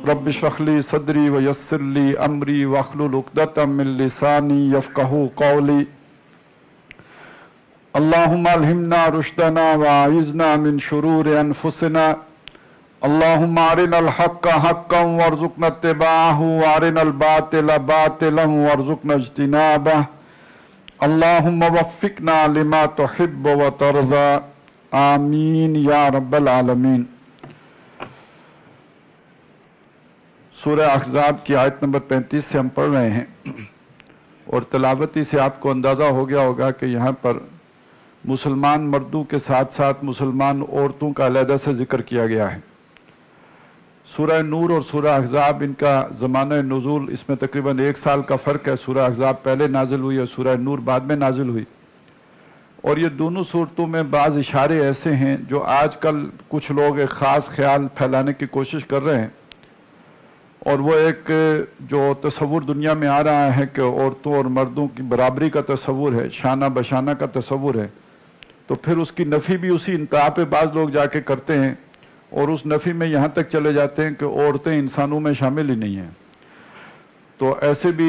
Rabbi इश्रह ली सदरी व यस्सिर ली अमरी वहलुल उक़दतम मिन लिसानी यफ़क़हू क़ौली। अल्लाहुम्मा अल्हिमना रुश्दना व अइज़ना मिन शुरूरि अनफुसिना। अल्लाहुम्मा अरिनल हक़्क़ हक़्क़न वरज़ुक़ना इत्तिबाअहू व अरिनल बातिला बातिलन वरज़ुक़ना इज्तिनाबह। अल्लाहुम्मा वफ़्फ़िक़ना लिमा तुहिब्बु व तर्ज़ा। आमीन या रब्बल आलमीन। सूरह अहज़ाब की आयत नंबर 35 से हम पढ़ रहे हैं और तिलावती से आपको अंदाज़ा हो गया होगा कि यहाँ पर मुसलमान मर्दों के साथ साथ मुसलमान औरतों का अलहदा से ज़िक्र किया गया है। सूरह नूर और सूरह अहज़ाब इनका ज़माना नुज़ूल इसमें तकरीबन 1 साल का फ़र्क है। सूरह अहज़ाब पहले नाजिल हुई और सूरह नूर बाद में नाजिल हुई। और ये दोनों सूरतों में बाज़ इशारे ऐसे हैं जो आजकल कुछ लोग एक ख़ास ख्याल फैलाने की कोशिश कर रहे हैं, और वो एक जो तसव्वुर दुनिया में आ रहा है कि औरतों और मर्दों की बराबरी का तसव्वुर है, शाना बशाना का तसव्वुर है, तो फिर उसकी नफ़ी भी उसी इंतहा पे बाज़ लोग जाके करते हैं और उस नफ़ी में यहाँ तक चले जाते हैं कि औरतें इंसानों में शामिल ही नहीं हैं। तो ऐसे भी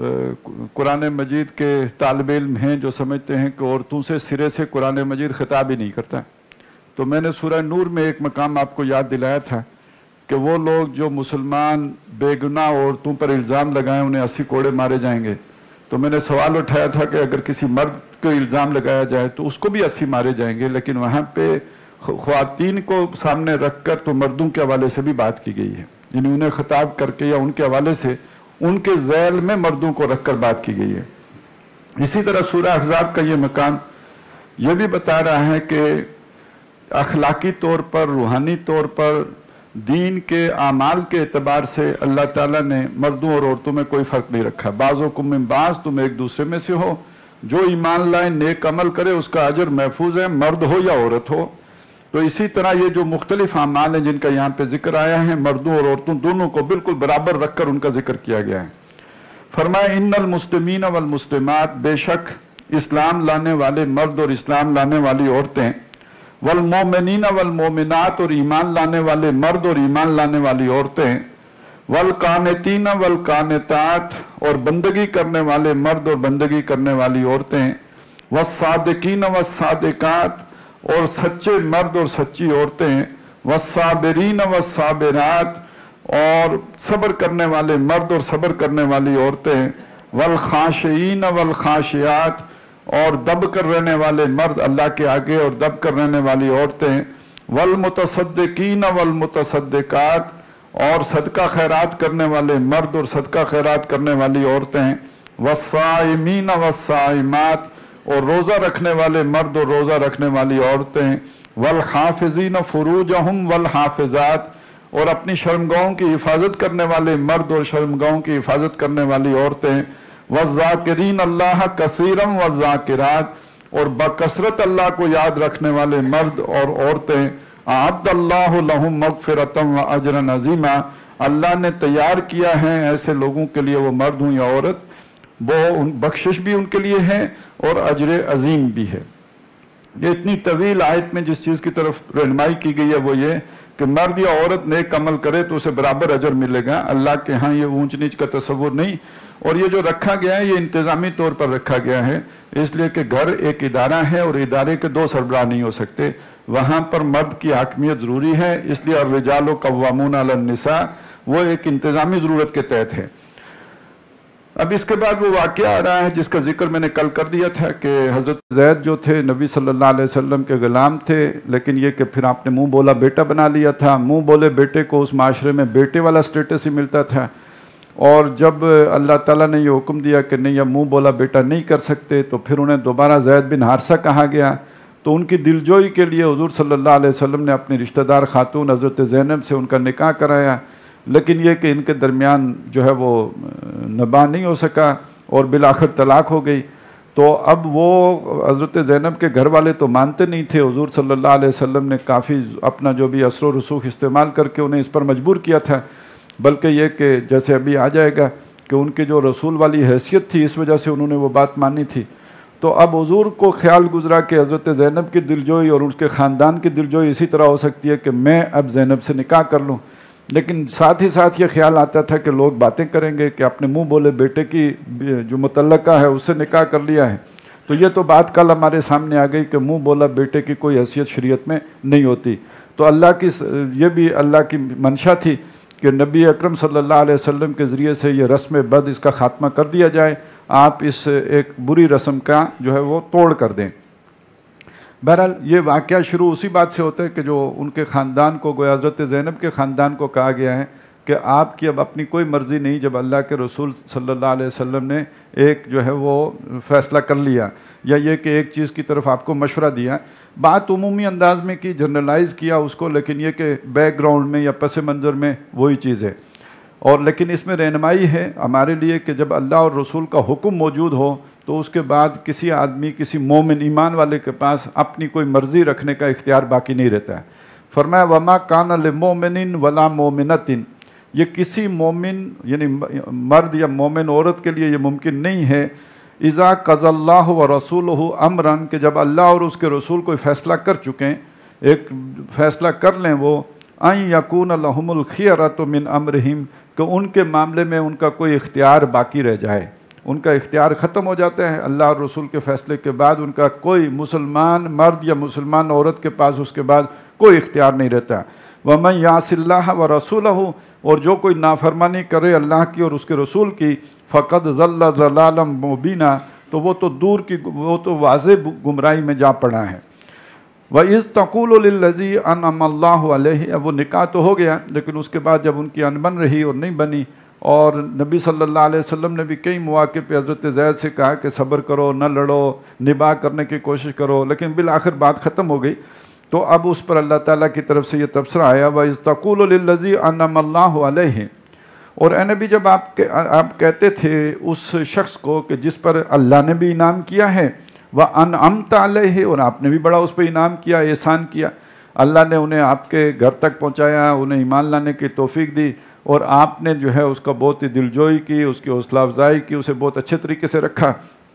कुरान मजीद के तालिब इल्म हैं जो समझते हैं कि औरतों से सिरे से कुरान मजीद खिताब ही नहीं करता। तो मैंने सूरह नूर में एक मकाम आपको याद दिलाया था कि वो लोग जो मुसलमान बेगुनाह औरतों पर इल्ज़ाम लगाएं उन्हें 80 कोड़े मारे जाएंगे। तो मैंने सवाल उठाया था कि अगर किसी मर्द को इल्ज़ाम लगाया जाए तो उसको भी 80 मारे जाएंगे, लेकिन वहाँ पे ख्वातीन को सामने रख कर तो मर्दों के हवाले से भी बात की गई है, यानी उन्हें खिताब करके या उनके हवाले से उनके ज़ैल में मर्दों को रख कर बात की गई है। इसी तरह सूरह अहज़ाब का ये मकाम ये भी बता रहा है कि अखलाकी तौर पर, रूहानी तौर पर, दीन के आमाल के एतबार से अल्लाह ताला ने मर्दों और औरतों में कोई फ़र्क नहीं रखा। बाज़ुकुम मिन बाज़, तुम एक दूसरे में से हो। जो ईमान लाए नेक अमल करे उसका अजर महफूज है, मर्द हो या औरत हो। तो इसी तरह ये जो मुख्तलिफ आमाल हैं जिनका यहाँ पे जिक्र आया है, मर्दों और औरतों दोनों को बिल्कुल बराबर रखकर उनका जिक्र किया गया है। फरमाया इन्नल मुस्लिमीन वल मुस्लिमात, बेशक इस्लाम लाने वाले मर्द और इस्लाम लाने वाली औरतें, वल मोमिनीन वल मोमिनात, और ईमान लाने वाले मर्द और ईमान लाने वाली औरतें, वल कानितीन वल कानितात, और बंदगी करने वाले मर्द और बंदगी करने वाली औरतें, वस्सादिकीन वस्सादिकात, और सच्चे मर्द और सच्ची औरतें, वस्साबिरीन वस्साबिरात, और सब्र करने वाले मर्द और सब्र करने वाली औरतें, वल खाशिईन वल खाशियात, और दब कर रहने वाले मर्द अल्लाह के आगे और दब कर रहने वाली औरतें, वल मुतसद्दिकीन वल मुतसद्दिकात, और सदका खैरात करने वाले मर्द और सदका खैरात करने वाली औरतें, वस्साइमीन वस्साइमात, और रोज़ा रखने वाले मर्द और रोज़ा रखने वाली औरतें, वल हाफिज़ीन फुरूजहुम वल हाफिज़ात, और अपनी शर्मगाहों की हिफाजत करने वाले मर्द और शर्मगाहों की हिफाजत करने वाली औरतें, वज़ाकिरीन अल्लाह कसीरम वज़ाकिरात, और बकसरत अल्लाह को याद रखने वाले मर्द और औरतें, अअद्दल्लाहु लहुम मग़फ़िरतम व अजरन अज़ीमा, अल्लाह ने तैयार किया है ऐसे लोगों के लिए, वो मर्द हों या औरत, वो बख्शिश भी उनके लिए है और अजर अजीम भी है। ये इतनी तवील आयत में जिस चीज़ की तरफ रहनुमाई की गई है वो ये कि मर्द या औरत नेक अमल करे तो उसे बराबर अजर मिलेगा। अल्लाह के यहाँ ये ऊंच नीच का तस्वुर नहीं। और ये जो रखा गया है ये इंतज़ामी तौर पर रखा गया है, इसलिए कि घर एक इदारा है और इदारे के 2 सरबराह नहीं हो सकते। वहाँ पर मर्द की हाकमियत ज़रूरी है, इसलिए अर्रिजालु कव्वामून अलन निसा वो एक इंतज़ामी ज़रूरत के तहत है। अब इसके बाद वो वाक़या आ रहा है जिसका जिक्र मैंने कल कर दिया था कि हज़रत ज़ैद जो थे नबी सल्लल्लाहु अलैहि वसल्लम के ग़ुलाम थे, लेकिन ये कि फिर आपने मुंह बोला बेटा बना लिया था। मुंह बोले बेटे को उस माशरे में बेटे वाला स्टेटस ही मिलता था, और जब अल्लाह ताला ने ये हुक्म दिया कि नहीं अब मुंह बोला बेटा नहीं कर सकते, तो फिर उन्हें दोबारा ज़ैद बिन हारिसा कहा गया। तो उनकी दिलजोई के लिए हुज़ूर सल्लल्लाहु अलैहि वसल्लम ने अपनी रिश्तेदार खातून हज़रत ज़ैनब से उनका निकाह कराया, लेकिन ये कि इनके दरमियान जो है वो नबा नहीं हो सका और बिलाखिर तलाक हो गई। तो अब वो हज़रत ज़ैनब के घर वाले तो मानते नहीं थे। हुज़ूर सल्लल्लाहु अलैहि वसल्लम ने काफ़ी अपना जो भी असर व रसूख इस्तेमाल करके उन्हें इस पर मजबूर किया था, बल्कि ये कि जैसे अभी आ जाएगा कि उनकी जो रसूल वाली हैसियत थी इस वजह से उन्होंने वो बात मानी थी। तो अब हुज़ूर को ख्याल गुजरा कि हज़रत ज़ैनब की दिलजोई और उसके ख़ानदान की दिलजोई इसी तरह हो सकती है कि मैं अब ज़ैनब से निकाह कर लूँ। لیکن ساتھ ہی ساتھ یہ خیال آتا تھا کہ لوگ باتیں کریں گے کہ اپنے منہ بولے بیٹے کی جو متعلقہ ہے اس سے نکاح کر لیا ہے. تو یہ تو بات کل ہمارے سامنے آ گئی کہ منہ بولا بیٹے کی کوئی حیثیت شریعت میں نہیں ہوتی. تو اللہ کی یہ بھی اللہ کی منشا تھی کہ نبی اکرم صلی اللہ علیہ وسلم کے ذریعے سے یہ رسم بد اس کا خاتمہ کر دیا جائے، آپ اس ایک بری رسم کا جو ہے وہ توڑ کر دیں. بہرحال یہ واقعہ شروع اسی بات سے ہوتا ہے کہ جو ان کے خاندان کو، گویا حضرت زینب کے خاندان کو کہا گیا ہے کہ آپ کی اب اپنی کوئی مرضی نہیں، جب اللہ کے رسول صلی اللہ علیہ وسلم نے ایک جو ہے وہ فیصلہ کر لیا یا یہ کہ ایک چیز کی طرف آپ کو مشورہ دیا. بات عمومی انداز میں کی، جنرلائز کیا اس کو، لیکن یہ کہ بیک گراؤنڈ میں یا پس منظر میں وہی چیز ہے. اور لیکن اس میں رہنمائی ہے ہمارے لیے کہ جب اللہ اور رسول کا حکم موجود ہو تو اس کے بعد کسی آدمی، کسی مومن ایمان والے کے پاس اپنی کوئی مرضی رکھنے کا اختیار باقی نہیں رہتا ہے. فرمایا وما کان لمؤمن ولا مؤمنۃ، یہ کسی مومن یعنی مرد یا مومن عورت کے لیے یہ ممکن نہیں ہے اذا قضى اللہ ورسولہ امرا، کہ جب اللہ اور اس کے رسول کوئی فیصلہ کر چکیں، ایک فیصلہ کر لیں وہ، ان یکون لہم الخیرۃ من امرہم، کہ ان کے معاملے میں ان کا کوئی اختیار باقی رہ جائے، ان کا اختیار ختم ہو جاتا ہے. اللہ اور رسول کے فیصلے کے بعد ان کا کوئی مسلمان مرد یا مسلمان عورت کے پاس اس کے بعد کوئی اختیار نہیں رہتا. وَمَنْ يَعْصِ اللَّهَ وَرَسُولَهُ، اور جو کوئی نافرمانی کرے اللہ کی اور اس کے رسول کی، فَقَدْ ضَلَّ ضَلَالًا مُبِينًا، تو وہ تو دور کی، وہ تو واضح گمراہی میں جا پڑا ہے. وَإِذْ تَقُولُ لِلَّذِي أَنْعَمَ اللَّهُ عَلَيْهِ، اب وہ نکاح تو ہو گیا لیکن اس کے بعد جب ان کی انبن رہی اور نہیں بنی، اور نبی صلی اللہ علیہ وسلم نے بھی کئی مواقع پہ حضرت زید سے کہا کہ صبر کرو، نہ لڑو، نباہ کرنے کی کوشش کرو، لیکن بالآخر بات ختم ہو گئی. تو اب اس پر اللہ تعالیٰ کی طرف سے یہ تبصرہ آیا وَإِذْ تَقُولُ لِلَّذِي أَنْعَمَ اللَّهُ عَلَيْهِ، اور اے نبی جب آپ کہتے تھے اس شخص کو کہ جس پر اللہ نے بھی انعام کیا ہے، وَأَنْعَمْتَ عَلَيْهِ، اور آپ نے بھی بڑا اس پہ انعام کیا، احسان کیا، اللہ نے انہیں آپ کے گھر تک پہنچایا، انہیں ایمان لانے کی توفیق دی، اور آپ نے جو ہے اس کا بہت ہی دلجوئی کی، اس کی حوصلہ افزائی کی، اسے بہت اچھے طریقے سے رکھا.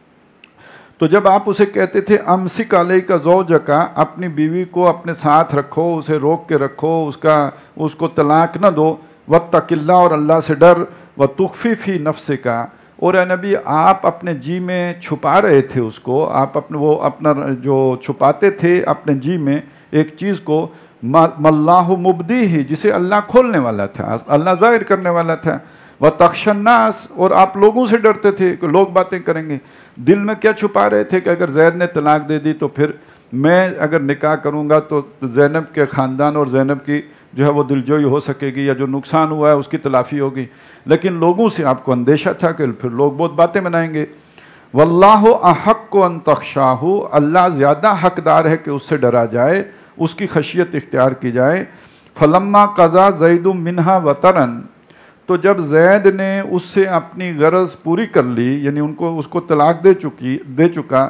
تو جب آپ اسے کہتے تھے امسک علیک زوجک، اپنی بیوی کو اپنے ساتھ رکھو، اسے روک کے رکھو، اس کو طلاق نہ دو، واتق اللہ، اور اللہ سے ڈر، وتخفی فی نفسک، اور اے نبی آپ اپنے جی میں چھپا رہے تھے اس کو، آپ وہ اپنا جو چھپاتے تھے اپنے جی میں ایک چیز کو، مَاللَّهُ مُبْدِيهِ، جسے اللہ کھولنے والا تھا، اللہ ظاہر کرنے والا تھا. وَتَخْشَى النَّاسَ، اور آپ لوگوں سے ڈرتے تھے کہ لوگ باتیں کریں گے. دل میں کیا چھپا رہے تھے کہ اگر زید نے طلاق دے دی تو پھر میں اگر نکاح کروں گا تو زینب کے خاندان اور زینب کی جو ہے وہ دلجوئی ہو سکے گی، یا جو نقصان ہوا ہے اس کی تلافی ہوگی. لیکن لوگوں سے آپ کو اندیشہ تھا کہ پھر لوگ بہت باتیں بنائیں گے. وَاللَّهُ أَحَقُّ أَن تَخْشَاهُ، اللہ زیادہ حقدار ہے کہ اس سے ڈرا جائے، اس کی خشیت اختیار کی جائے. فَلَمَّا قَضَى زَيْدٌ مِّنْهَا وَطَرًا، تو جب زید نے اس سے اپنی غرض پوری کر لی، یعنی اس کو طلاق دے چکا،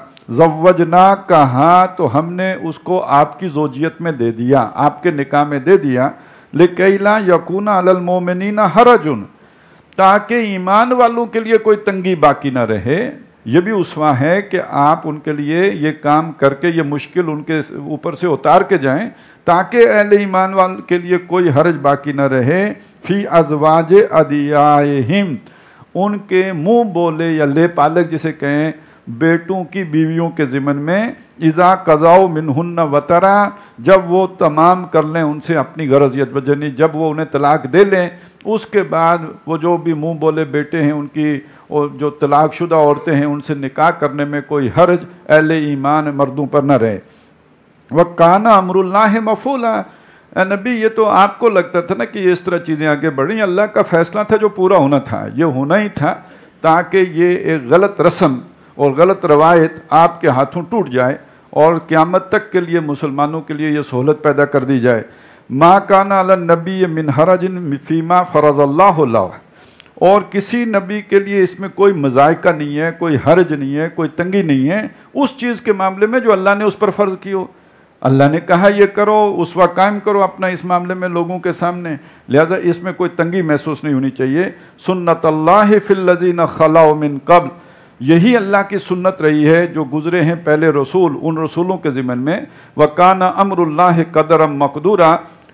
زوجناکہا، تو ہم نے اس کو آپ کی زوجیت میں دے دیا، آپ کے نکاح میں دے دیا. لِكَيْ لَا يَكُونَ عَلَى الْمُؤْمِنِينَ حَرَجٌ، تاکہ ایمان والوں کے لیے کوئی تنگی باقی نہ رہے. یہ بھی اسوہ ہے کہ آپ ان کے لیے یہ کام کر کے یہ مشکل ان کے اوپر سے اتار کے جائیں تاکہ اہل ایمان والوں کے لیے کوئی حرج باقی نہ رہے. فی ازواج ادعیائہم، ان کے منہ بولے یا لے پالک جسے کہیں بیٹوں کی بیویوں کے ضمن میں، اذا قضاؤ منہن وطرا، جب وہ تمام کر لیں ان سے اپنی غرض، یعنی جب وہ انہیں طلاق دے لیں اس کے بعد وہ جو بھی منہ بولے بیٹے ہیں ان کی، اور جو طلاق شدہ عورتیں ہیں ان سے نکاح کرنے میں کوئی حرج اہل ایمان مردوں پر نہ رہے. وَكَانَ أَمْرُ اللَّهِ مَفْعُولًا، اے نبی یہ تو آپ کو لگتا تھا نا کہ یہ اس طرح چیزیں آگے بڑھیں، اللہ کا فیصلہ تھا جو پورا ہونا تھا، یہ ہونا ہی تھا تاکہ یہ ایک غلط رسم اور غلط روایت آپ کے ہاتھوں ٹوٹ جائے اور قیامت تک کے لیے مسلمانوں کے لیے یہ سہولت پیدا کر دی جائے. ما کان علی النبی من حرج فیما فرض اللہ لہ، اور کسی نبی کے لیے اس میں کوئی مذائقہ نہیں ہے، کوئی حرج نہیں ہے، کوئی تنگی نہیں ہے اس چیز کے معاملے میں جو اللہ نے اس پر فرض کی ہو. اللہ نے کہا یہ کرو، اسوہ قائم کرو اپنا اس معاملے میں لوگوں کے سامنے، لہذا اس میں کوئی تنگی محسوس نہیں ہونی چاہیے. سنت اللہ فی الذین خلوا من قبل، یہی اللہ کی سنت رہی ہے جو گزرے ہیں پہلے رسول، ان رسولوں کے ضمن میں. وَكَانَ أَمْرُ اللَّهِ قَدَرًا مَقْدُورًا،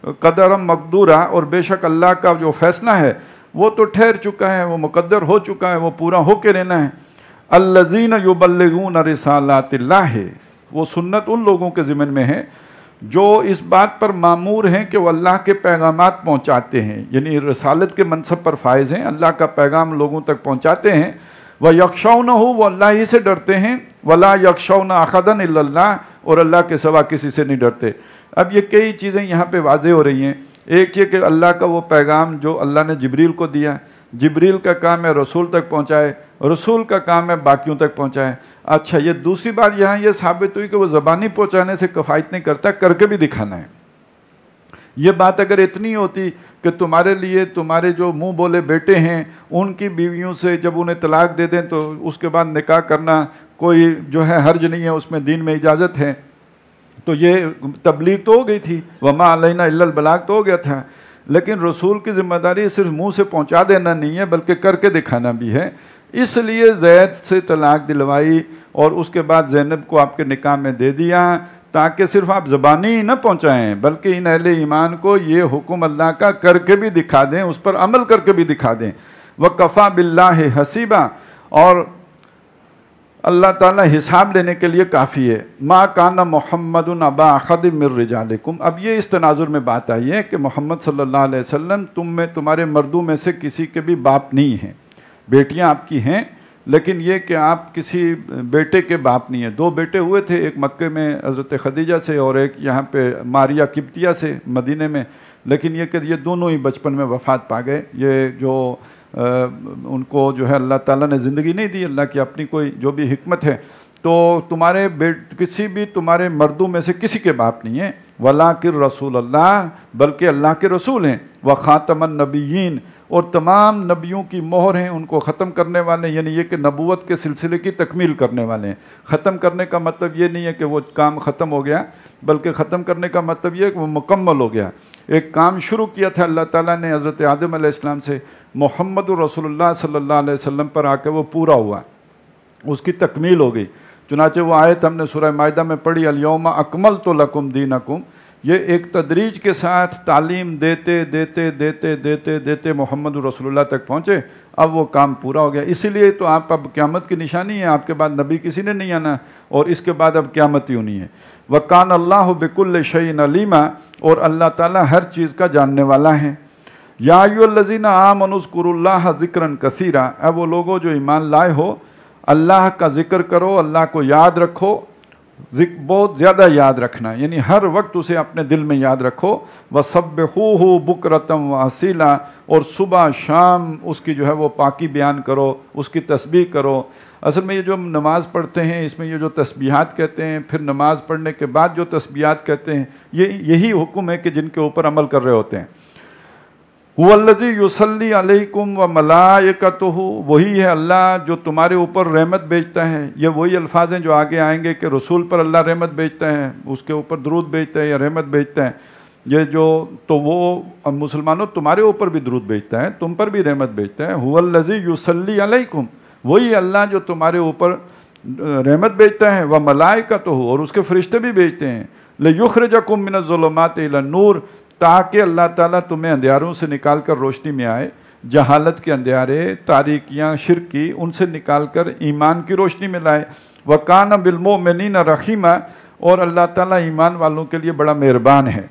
क़दरम मक़दूरा, और बे शक अल्लाह का जो फ़ैसला है वो तो ठहर चुका है, वो मुक़द्दर हो चुका है, वो पूरा होके रहना है। अल्लज़ीन युबल्लिगून रिसालातिल्लाह, वो सुन्नत उन लोगों के ज़िम्मे में है जो इस बात पर मामूर हैं कि वो अल्लाह के पैगामात पहुँचाते हैं, यानी रसालत के मनसब पर फायज़ हैं, अल्लाह का पैगाम लोगों तक पहुँचाते हैं। व यख्शौनहु, वो अल्लाह ही से डरते हैं। वला यख्शौन अहदन इल्लल्लाह, और अल्लाह के सिवा किसी से नहीं डरते। अब ये कई चीज़ें यहाँ पे वाज़े हो रही हैं। एक ये कि अल्लाह का वो पैगाम जो अल्लाह ने जिब्रील को दिया, जिब्रील का काम है रसूल तक पहुँचाए, रसूल का काम है बाकियों तक पहुँचाए। अच्छा, ये दूसरी बात यहाँ ये साबित हुई कि वो ज़बानी पहुँचाने से किफ़ायत नहीं करता, करके भी दिखाना है। ये बात अगर इतनी होती कि तुम्हारे लिए तुम्हारे जो मुंह बोले बेटे हैं उनकी बीवियों से जब उन्हें तलाक दे दें तो उसके बाद निकाह करना कोई जो है हर्ज नहीं है, उसमें दीन में इजाज़त है, तो ये तबलीग तो हो गई थी, वमा अलैना इल्लल बलाग तो हो गया था। लेकिन रसूल की ज़िम्मेदारी सिर्फ मुंह से पहुंचा देना नहीं है बल्कि करके दिखाना भी है। इसलिए ज़ैद से तलाक दिलवाई और उसके बाद ज़ैनब को आपके निकाह में दे दिया, ताकि सिर्फ आप ज़बानी ही न पहुँचाएँ बल्कि इन अहले ईमान को ये हुक्म अल्लाह का करके भी दिखा दें, उस पर अमल करके भी दिखा दें। वकफ़ा बिल्लाहि हसीबा, और अल्लाह ताला हिसाब लेने के लिए काफ़ी है। मा काना मुहम्मदुन अबा अहदिम मिर रिजालिकुम, अब ये इस तनाजुर में बात आई है कि मोहम्मद सल्लल्लाहु अलैहि वसल्लम तुम में तुम्हारे मर्दों में से किसी के भी बाप नहीं हैं, बेटियां आपकी हैं, लेकिन ये कि आप किसी बेटे के बाप नहीं हैं। दो बेटे हुए थे, एक मक्के में हज़रत खदीजा से और एक यहाँ पे मारिया किब्तिया से मदीने में, लेकिन ये कि ये दोनों ही बचपन में वफ़ात पा गए। ये जो उनको जो है अल्लाह ताला ने ज़िंदगी नहीं दी, अल्लाह की अपनी कोई जो भी हिकमत है। तो तुम्हारे किसी भी तुम्हारे मर्दों में से किसी के बाप नहीं है। वलाकिर रसूल अल्लाह, बल्कि अल्लाह के रसूल हैं। व ख़ातमन नबिय्यीन, और तमाम नबियों की मोहर हैं, उनको ख़त्म करने वाले, यानी ये कि नबूवत के सिलसिले की तकमील करने वाले हैं। ख़त्म करने का मतलब ये नहीं है कि वो काम ख़त्म हो गया, बल्कि ख़त्म करने का मतलब ये है कि वो मुकम्मल हो गया। एक काम शुरू किया था अल्लाह ताला ने हज़रत आदम अलैहिस्सलाम से, मोहम्मद रसूलुल्लाह सल्लल्लाहु अलैहि वसल्लम पर आके वो पूरा हुआ, उसकी तकमील हो गई। चुनाचे वो आयत हमने सूरह माइदा में पढ़ी, अल-यौमा अकमलतु लकुम दीनकुम, ये एक तदरीज के साथ तालीम देते देते देते देते देते मोहम्मद रसूलुल्लाह तक पहुँचे। अब वो काम पूरा हो गया। इसीलिए तो आप अब क़यामत की निशानी है, आपके बाद नबी किसी ने नहीं आना और इसके बाद अब क़यामत ही होनी है। वकान अल्लाहु बिकुल्लि शैइन अलीमा, और अल्लाह ताला हर चीज़ का जानने वाला है। या अय्युहल्लज़ीना आमनु ज़्कुरुल्लाह ज़िक्रन कसीरा, अब वो लोगों जो ईमान लाए हो अल्लाह का ज़िक्र करो, अल्लाह को याद रखो, बहुत ज़्यादा याद रखना, यानी हर वक्त उसे अपने दिल में याद रखो। वसब्बिहूहु बुकरतम व असीला, और सुबह शाम उसकी जो है वो पाकी बयान करो, उसकी तस्बीह करो। असल में ये जो हम नमाज़ पढ़ते हैं इसमें ये जो तस्बीहात कहते हैं, फिर नमाज़ पढ़ने के बाद जो तस्बीहात कहते हैं, ये यही हुक्म है कि जिनके ऊपर अमल कर रहे होते हैं। हुवल्लज़ी युसल्ली अलैकुम व मलाइकतुहु, वही है अल्लाह जो तुम्हारे ऊपर रहमत भेजता है। ये वही अल्फाज हैं जो आगे आएंगे कि रसूल पर अल्लाह रहमत भेजता है, उसके ऊपर दरूद भेजता है या रहमत भेजता है। ये जो तो वो मुसलमानों तुम्हारे ऊपर भी दरूद भेजता है, तुम पर भी रहमत भेजता है। हुवल्लज़ी युसल्ली अलैकुम, वही अल्लाह जो तुम्हारे ऊपर रहमत भेजता है। व मलाइकतुहु, और उसके फरिश्ते भी भेजते हैं। लियुखरिजकुम मिनज़्ज़ुलुमाति इलन नूर, ताकि अल्लाह ताला तुम्हें अंधियारों से निकाल कर रोशनी में आए। जहालत के अंधियारे, तारीकियाँ, शिर्क की, उनसे निकाल कर ईमान की रोशनी में लाए। वकान बिलमुमिनीन रहीमा, और अल्लाह ताला ईमान वालों के लिए बड़ा मेहरबान है।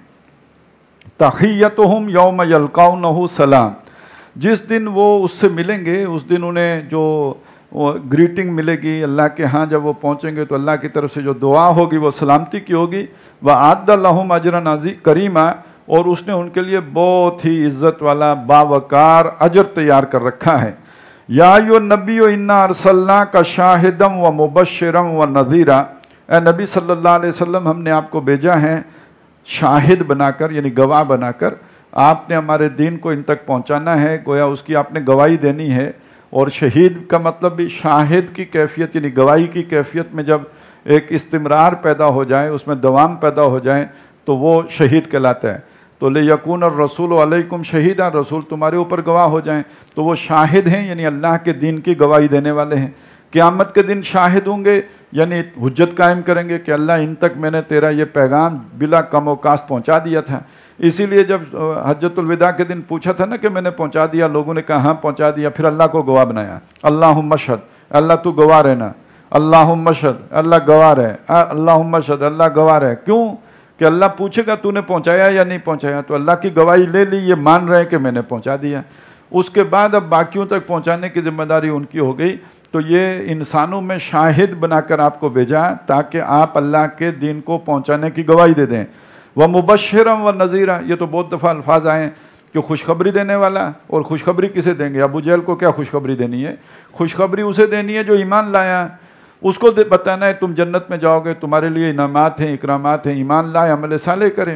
तहियतुहुम यौम यल्काउनहु सलाम, जिस दिन वो उससे मिलेंगे उस दिन उन्हें जो ग्रीटिंग मिलेगी अल्लाह के यहाँ, जब वो पहुँचेंगे तो अल्लाह की तरफ से जो दुआ होगी वो सलामती की होगी। व आद्दा लहुम अजरन अज़ीम करीमा, और उसने उनके लिए बहुत ही इज़्ज़त वाला बावकार अजर तैयार कर रखा है। या अय्युहन नबिय्यु इन्ना अरसलनाका शाहिदम व मुबश्शिरम व नज़ीरा, ए नबी सल्लल्लाहु अलैहि वसल्लम हमने आपको भेजा है शाहिद बनाकर, यानी गवाह बनाकर। आपने हमारे दीन को इन तक पहुंचाना है, गोया उसकी आपने गवाही देनी है। और शहीद का मतलब भी शाहिद की कैफियत, यानी गवाही की कैफियत में जब एक इस्तिमरार पैदा हो जाए, उसमें दवाम पैदा हो जाए तो वो शहीद कहलाता है। तो ले यकून और रसूल अलैकुम शहीदा, रसूल तुम्हारे ऊपर गवाह हो जाएं, तो वो शाहिद हैं, यानी अल्लाह के दीन की गवाही देने वाले हैं। قیامت کے دن شاہد ہوں گے، یعنی حجت قائم کریں گے کہ اللہ ان تک میں نے تیرا یہ پیغام بلا کم و کاست پہنچا دیا تھا۔ اسی لیے جب حجۃ الوداع کے دن پوچھا تھا نا کہ میں نے پہنچا دیا، لوگوں نے کہا ہاں پہنچا دیا، پھر اللہ کو گواہ بنایا، اللہم اشہد، اللہ تو گواہ رہنا، اللہم اشہد، اللہ گواہ رہے، اللہم اشہد، اللہ گواہ رہے۔ کیوں کہ اللہ پوچھے گا تو نے پہنچایا یا نہیں پہنچایا، تو اللہ کی گواہی لے لی، یہ مان رہے ہیں کہ میں نے پہنچا دیا۔ اس کے بعد اب باقیوں تک پہنچانے کی ذمہ داری ان کی ہو گئی، تو یہ انسانوں میں شاہد بنا کر آپ کو بھیجا تاکہ آپ اللہ کے دین کو پہنچانے کی گواہی دے دیں۔ وَمُبَشِّرًا وَنَذِيرًا، یہ تو بہت دفعہ الفاظ آئے ہیں کہ خوشخبری دینے والا، اور خوشخبری کسے دیں گے؟ ابو جہل کو کیا خوشخبری دینی ہے؟ خوشخبری اسے دینی ہے جو ایمان لایا، اس کو بتانا ہے تم جنت میں جاؤ گے، تمہارے لیے انعامات ہیں، اکرامات ہیں، ایمان لائے، عمل صالح کریں۔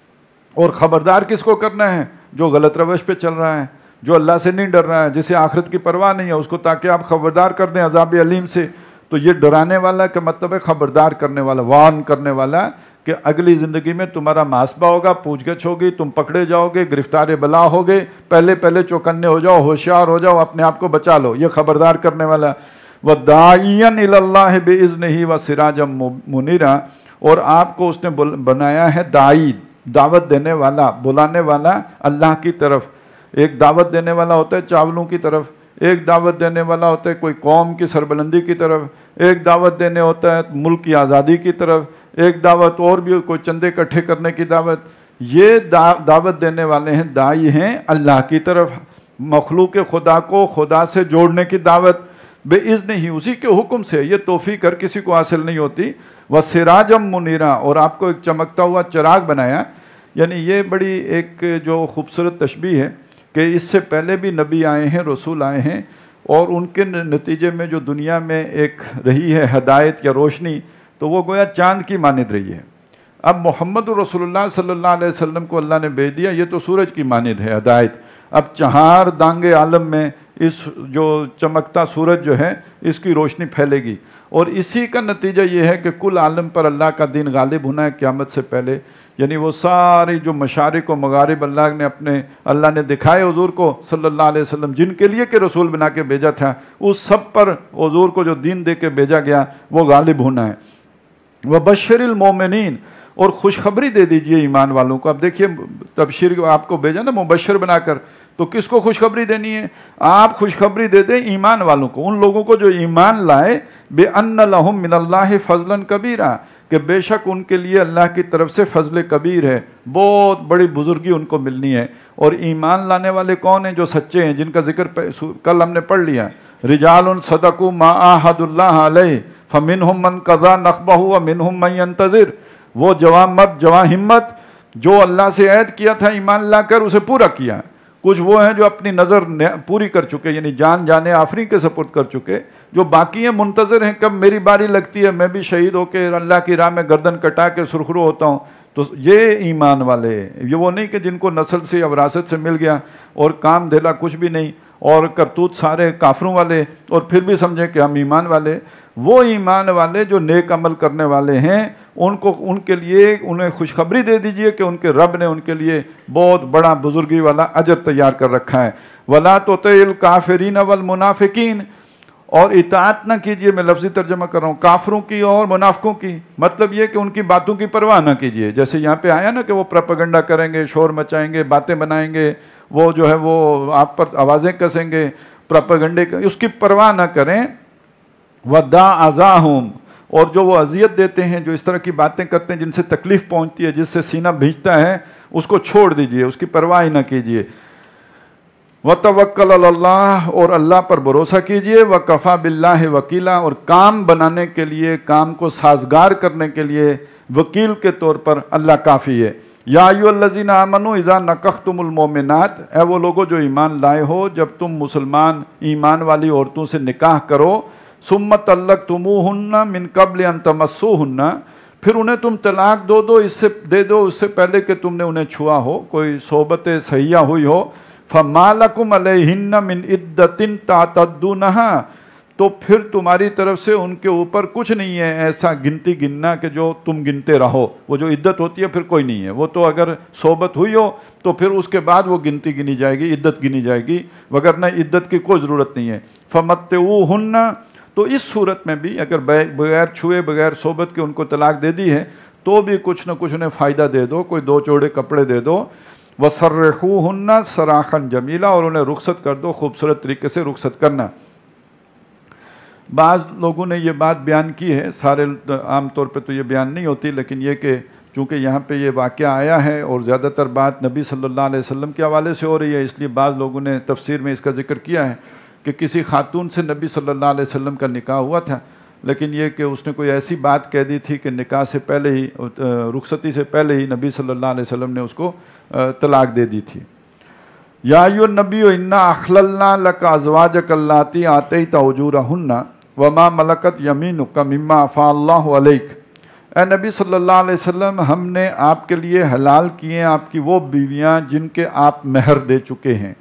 اور خبردار کس کو کرنا ہے؟ جو غلط روش پہ چل رہا ہے، جو اللہ سے نہیں ڈر رہا ہے، جسے آخرت کی پرواہ نہیں ہے، اس کو تاکہ آپ خبردار کر دیں عذاب علیم سے۔ تو یہ ڈرانے والا کا مطلب ہے خبردار کرنے والا، وارن کرنے والا کہ اگلی زندگی میں تمہارا محاسبہ ہوگا، پوچھ گچھ ہوگی، تم پکڑے جاؤ گے، گرفتار بلا ہوگے، پہلے چوکنے ہو جاؤ، ہوشیار ہو جاؤ، اپنے آپ کو بچا لو، یہ خبردار کرنے والا۔ وَدَاعِيًا إِلَى اللَّهِ بِإِذْنِهِ وَسِرَاجًا مُنِيرًا، اور آپ کو اس نے بنایا ہے داعی، دعوت دینے والا، بلانے والا اللہ کی طرف۔ ایک دعوت دینے والا ہوتا ہے چاولوں کی طرف، ایک دعوت دینے والا ہوتا ہے کوئی قوم کی سربلندی کی طرف، ایک دعوت دینے ہوتا ہے ملک کی آزادی کی طرف، ایک دعوت اور بھی کوئی چندے اکٹھے کرنے کی دعوت۔ یہ دعوت دینے والے ہیں، داعی ہیں اللہ کی طرف، مخلوق خدا کو خدا سے جوڑنے کی دعوت بے اذن ہی، اسی کے حکم سے۔ یہ توفیق ہر کسی کو حاصل نہیں ہوتی۔ وَسِرَاجًا مُنِيرًا، اور آپ کو ایک چمکتا ہوا چراغ بنایا۔ یعنی یہ بڑی ایک جو خوبصورت تشبیہ ہے کہ اس سے پہلے بھی نبی آئے ہیں، رسول آئے ہیں، اور ان کے نتیجے میں جو دنیا میں ایک رہی ہے ہدایت یا روشنی، تو وہ گویا چاند کی مانند رہی ہے۔ اب محمد رسول اللہ صلی اللہ علیہ وسلم کو اللہ نے بھیج دیا، یہ تو سورج کی مانند ہے ہدایت۔ اب چہار دانگے عالم میں اس جو چمکتا سورج جو ہے اس کی روشنی پھیلے گی، اور اسی کا نتیجہ یہ ہے کہ کل عالم پر اللہ کا دین غالب ہونا ہے قیامت سے پہلے۔ یعنی وہ ساری جو مشارق و مغارب اللہ نے دکھائے حضور کو صلی اللہ علیہ وسلم، جن کے لیے کہ رسول بنا کے بھیجا تھا، اس سب پر حضور کو جو دین دے کے بھیجا گیا وہ غالب ہونا ہے۔ وَبَشِّرِ الْمُؤْمِنِينَ، اور خوشخبری دے دیجئے ایمان والوں کو۔ اب دیکھیے تبشیر آپ کو بھیجا نا مبشر بنا کر، تو کس کو خوشخبری دینی ہے؟ آپ خوشخبری دے دیں ایمان والوں کو، ان لوگوں کو جو ایمان لائے، بِأَنَّ لَهُم مِّنَ اللَّهِ فَضْلًا كَبِيرًا، کہ بے شک ان کے لیے اللہ کی طرف سے فضل کبیر ہے، بہت بڑی بزرگی ان کو ملنی ہے۔ اور ایمان لانے والے کون ہیں؟ جو سچے ہیں، جن کا ذکر کل ہم نے پڑھ لیا، رجال صدقوا ما عاهدوا الله علیہ فمنهم من قضى نحبه ومنهم من ينتظر، وہ جوان مرد، جوان ہمت، جو اللہ سے عہد کیا تھا ایمان لا کر اسے پورا کیا۔ کچھ وہ ہیں جو اپنی نظر پوری کر چکے، یعنی جان جانے آفرین کے سپرد کر چکے، جو باقی ہیں منتظر ہیں کب میری باری لگتی ہے، میں بھی شہید ہو کے اللہ کی راہ میں گردن کٹا کے سرخرو ہوتا ہوں۔ تو یہ ایمان والے، یہ وہ نہیں کہ جن کو نسل سے یا وراثت سے مل گیا اور کام دھیلا کچھ بھی نہیں اور کرتوت سارے کافروں والے، اور پھر بھی سمجھیں کہ ہم ایمان والے۔ وہ ایمان والے جو نیک عمل کرنے والے ہیں، ان کے لیے انہیں خوشخبری دے دیجئے کہ ان کے رب نے ان کے لیے بہت بڑا بزرگی والا اجر تیار کر رکھا ہے۔ وَلَا تُطِعِ الْكَافِرِينَ وَالْمُنَافِقِينَ، اور اطاعت نہ کیجئے، میں لفظی ترجمہ کر رہا ہوں، کافروں کی اور منافقوں کی۔ مطلب یہ کہ ان کی باتوں کی پرواہ نہ کیجئے، جیسے یہاں پہ آیا نا کہ وہ پروپیگنڈا کریں گے، شور مچائیں گے، باتیں بنائیں گے، وہ جو ہے وہ آپ پر آوازیں کسیں گے، پروپیگنڈے، اس کی پرواہ نہ کریں۔ وَدَّا عَزَاهُمْ، اور جو وہ اذیت دیتے ہیں، جو اس طرح کی باتیں کرتے ہیں جن سے تکلیف پہنچتی ہے، جس سے سینہ بھیجتا ہے، اس کو چھوڑ دیجئے، اس کی پرواہ نہ کیجئے۔ وَتَوَكَّلْ عَلَى اللَّهِ، اور اللہ پر بھروسہ کیجئے۔ وَكَفَى بِاللَّهِ وَكِيلًا، اور کام بنانے کے لیے، کام کو سازگار کرنے کے لیے وکیل کے طور پر اللہ کافی ہے۔ یا ایھا الذین آمنوا اذا نکحتم المؤمنات، اے وہ لوگوں جو ایمان لائے ہو، جب تم مسلمان ایمان والی عورتوں سے نکاح کرو، ثم طلقتموہن من قبل ان تمسوہن، پھر انہیں تم طلاق دے دو اس سے پہلے کہ تم نے انہیں چھوا ہو، کوئی صحبت صحیحہ ہوئی ہو، فما لکم علیہن من عدۃ تعتدونہا، تو پھر تمہاری طرف سے ان کے اوپر کچھ نہیں ہے ایسا گنتی گننا کہ جو تم گنتے رہو۔ وہ جو عدت ہوتی ہے پھر کوئی نہیں ہے، وہ تو اگر صحبت ہوئی ہو تو پھر اس کے بعد وہ گنتی گنی جائے گی، عدت گنی جائے گی، وگرنہ عدت کی کوئی ضرورت نہیں ہے۔ فمتعوہن، تو اس صورت میں بھی اگر بغیر چھوئے بغیر صحبت کے ان کو طلاق دے دی ہے تو بھی کچھ نہ کچھ انہیں فائدہ دے دو، کوئی 2 جوڑے کپڑے دے دو، وَسَرِّحُوهُنَّ سَرَاحًا جَمِيلًا، اور انہیں رخصت کر دو خوبصورت طریقے سے رخصت کرنا۔ بعض لوگوں نے یہ بات بیان کی ہے، سارے عام طور پہ تو یہ بیان نہیں ہوتی، لیکن یہ کہ چونکہ یہاں پہ یہ واقعہ آیا ہے اور زیادہ تر بات نبی صلی اللہ علیہ وسلم کے حوالے سے ہو رہی ہے، اس لیے بعض لوگوں نے تفسیر میں اس کا ذکر کیا ہے کہ کسی خاتون سے نبی صلی اللہ علیہ وسلم کا نکاح ہوا تھا، لیکن یہ کہ اس نے کوئی ایسی بات کہہ دی تھی کہ نکاح سے پہلے ہی، رخصتی سے پہلے ہی نبی صلی اللہ علیہ وسلم نے اس کو طلاق دے دی تھی۔ یا ایھا النبی انا احللنا لک ازواجک اللاتی آتیت اجورہن وما ملکت یمینک مما افاء اللہ علیک۔ اے نبی صلی اللہ علیہ وسلم، ہم نے آپ کے لیے حلال کیے ہیں آپ کی وہ بیویاں جن کے آپ مہر دے چکے ہیں،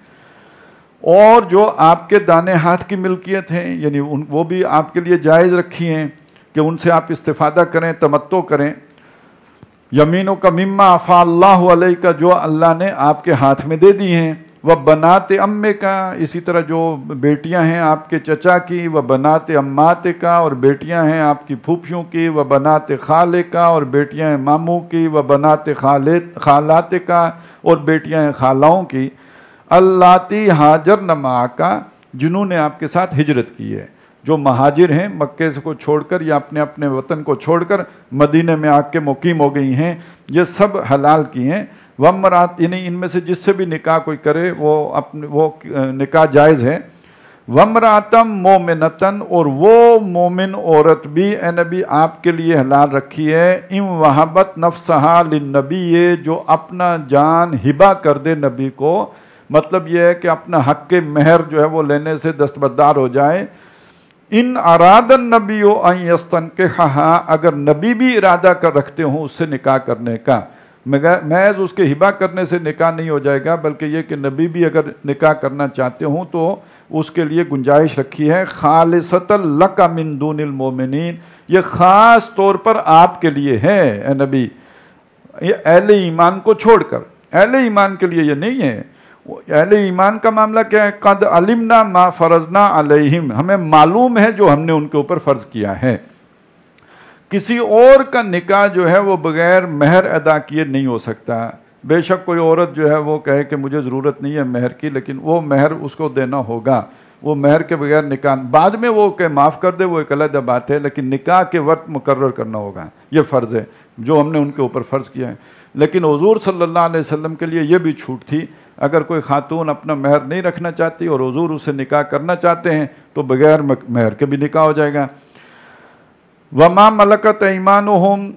اور جو آپ کے دانے ہاتھ کی ملکیت ہیں، یعنی وہ بھی آپ کے لیے جائز رکھی ہیں کہ ان سے آپ استفادہ کریں، تمتع کریں۔ یمینوں کا مما افاء اللہ علیہ کا، جو اللہ نے آپ کے ہاتھ میں دے دی ہیں، وہ بنات امے کا، اسی طرح جو بیٹیاں ہیں آپ کے چچا کی، وہ بنات امات کا، اور بیٹیاں ہیں آپ کی پھوپھیوں کی، وہ بنات خالے کا، اور بیٹیاں ہیں ماموں کی، وہ بنات خالات کا، اور بیٹیاں ہیں خالاؤں کی، اللاتی ہاجرن معک، جنہوں نے آپ کے ساتھ ہجرت کی ہے، جو مہاجر ہیں، مکے کو چھوڑ کر یا اپنے اپنے وطن کو چھوڑ کر مدینے میں آ کے مقیم ہو گئی ہیں، یہ سب حلال کی ہیں۔ وامرات، یعنی ان میں سے جس سے بھی نکاح کوئی کرے وہ نکاح جائز ہے۔ وامراتم مومنتن، اور وہ مومن عورت بھی اے نبی آپ کے لیے حلال رکھی ہے، ان وہبت نفسہا للنبی، جو اپنا جان ہبہ کر دے نبی کو، مطلب یہ ہے کہ اپنا حق مہر جو ہے وہ لینے سے دستبردار ہو جائے۔ ان اراد النبی ان یستنکحھا، اگر نبی بھی ارادہ کر رکھتے ہوں اس سے نکاح کرنے کا، محض اس کے ہبہ کرنے سے نکاح نہیں ہو جائے گا، بلکہ یہ کہ نبی بھی اگر نکاح کرنا چاہتے ہوں تو اس کے لیے گنجائش رکھی ہے۔ خالصۃ لک من دون المؤمنین، یہ خاص طور پر آپ کے لیے ہے اے نبی، یہ اہل ایمان کو چھوڑ کر، اہل ایمان کے لیے یہ نہیں ہے۔ اہل ایمان کا معاملہ کیا ہے؟ قد علمنا ما فرضنا علیہم، ہمیں معلوم ہے جو ہم نے ان کے اوپر فرض کیا ہے۔ کسی اور کا نکاح جو ہے وہ بغیر مہر ادا کیے نہیں ہو سکتا۔ بے شک کوئی عورت جو ہے وہ کہے کہ مجھے ضرورت نہیں ہے مہر کی، لیکن وہ مہر اس کو دینا ہوگا، وہ مہر کے بغیر نکاح، بعد میں وہ کہ معاف کر دے وہ ایک علیحدہ بات ہے، لیکن نکاح کے وقت مقرر کرنا ہوگا، یہ فرض ہے جو ہم نے ان کے اوپر فرض کیا ہے۔ لیکن حضور صلی اللہ علیہ وسلم کے لیے یہ بھی چھوٹ تھی، اگر کوئی خاتون اپنا مہر نہیں رکھنا چاہتی اور حضور اس سے نکاح کرنا چاہتے ہیں تو بغیر مہر کے بھی نکاح ہو جائے گا۔ وما ملکت ایمانہم،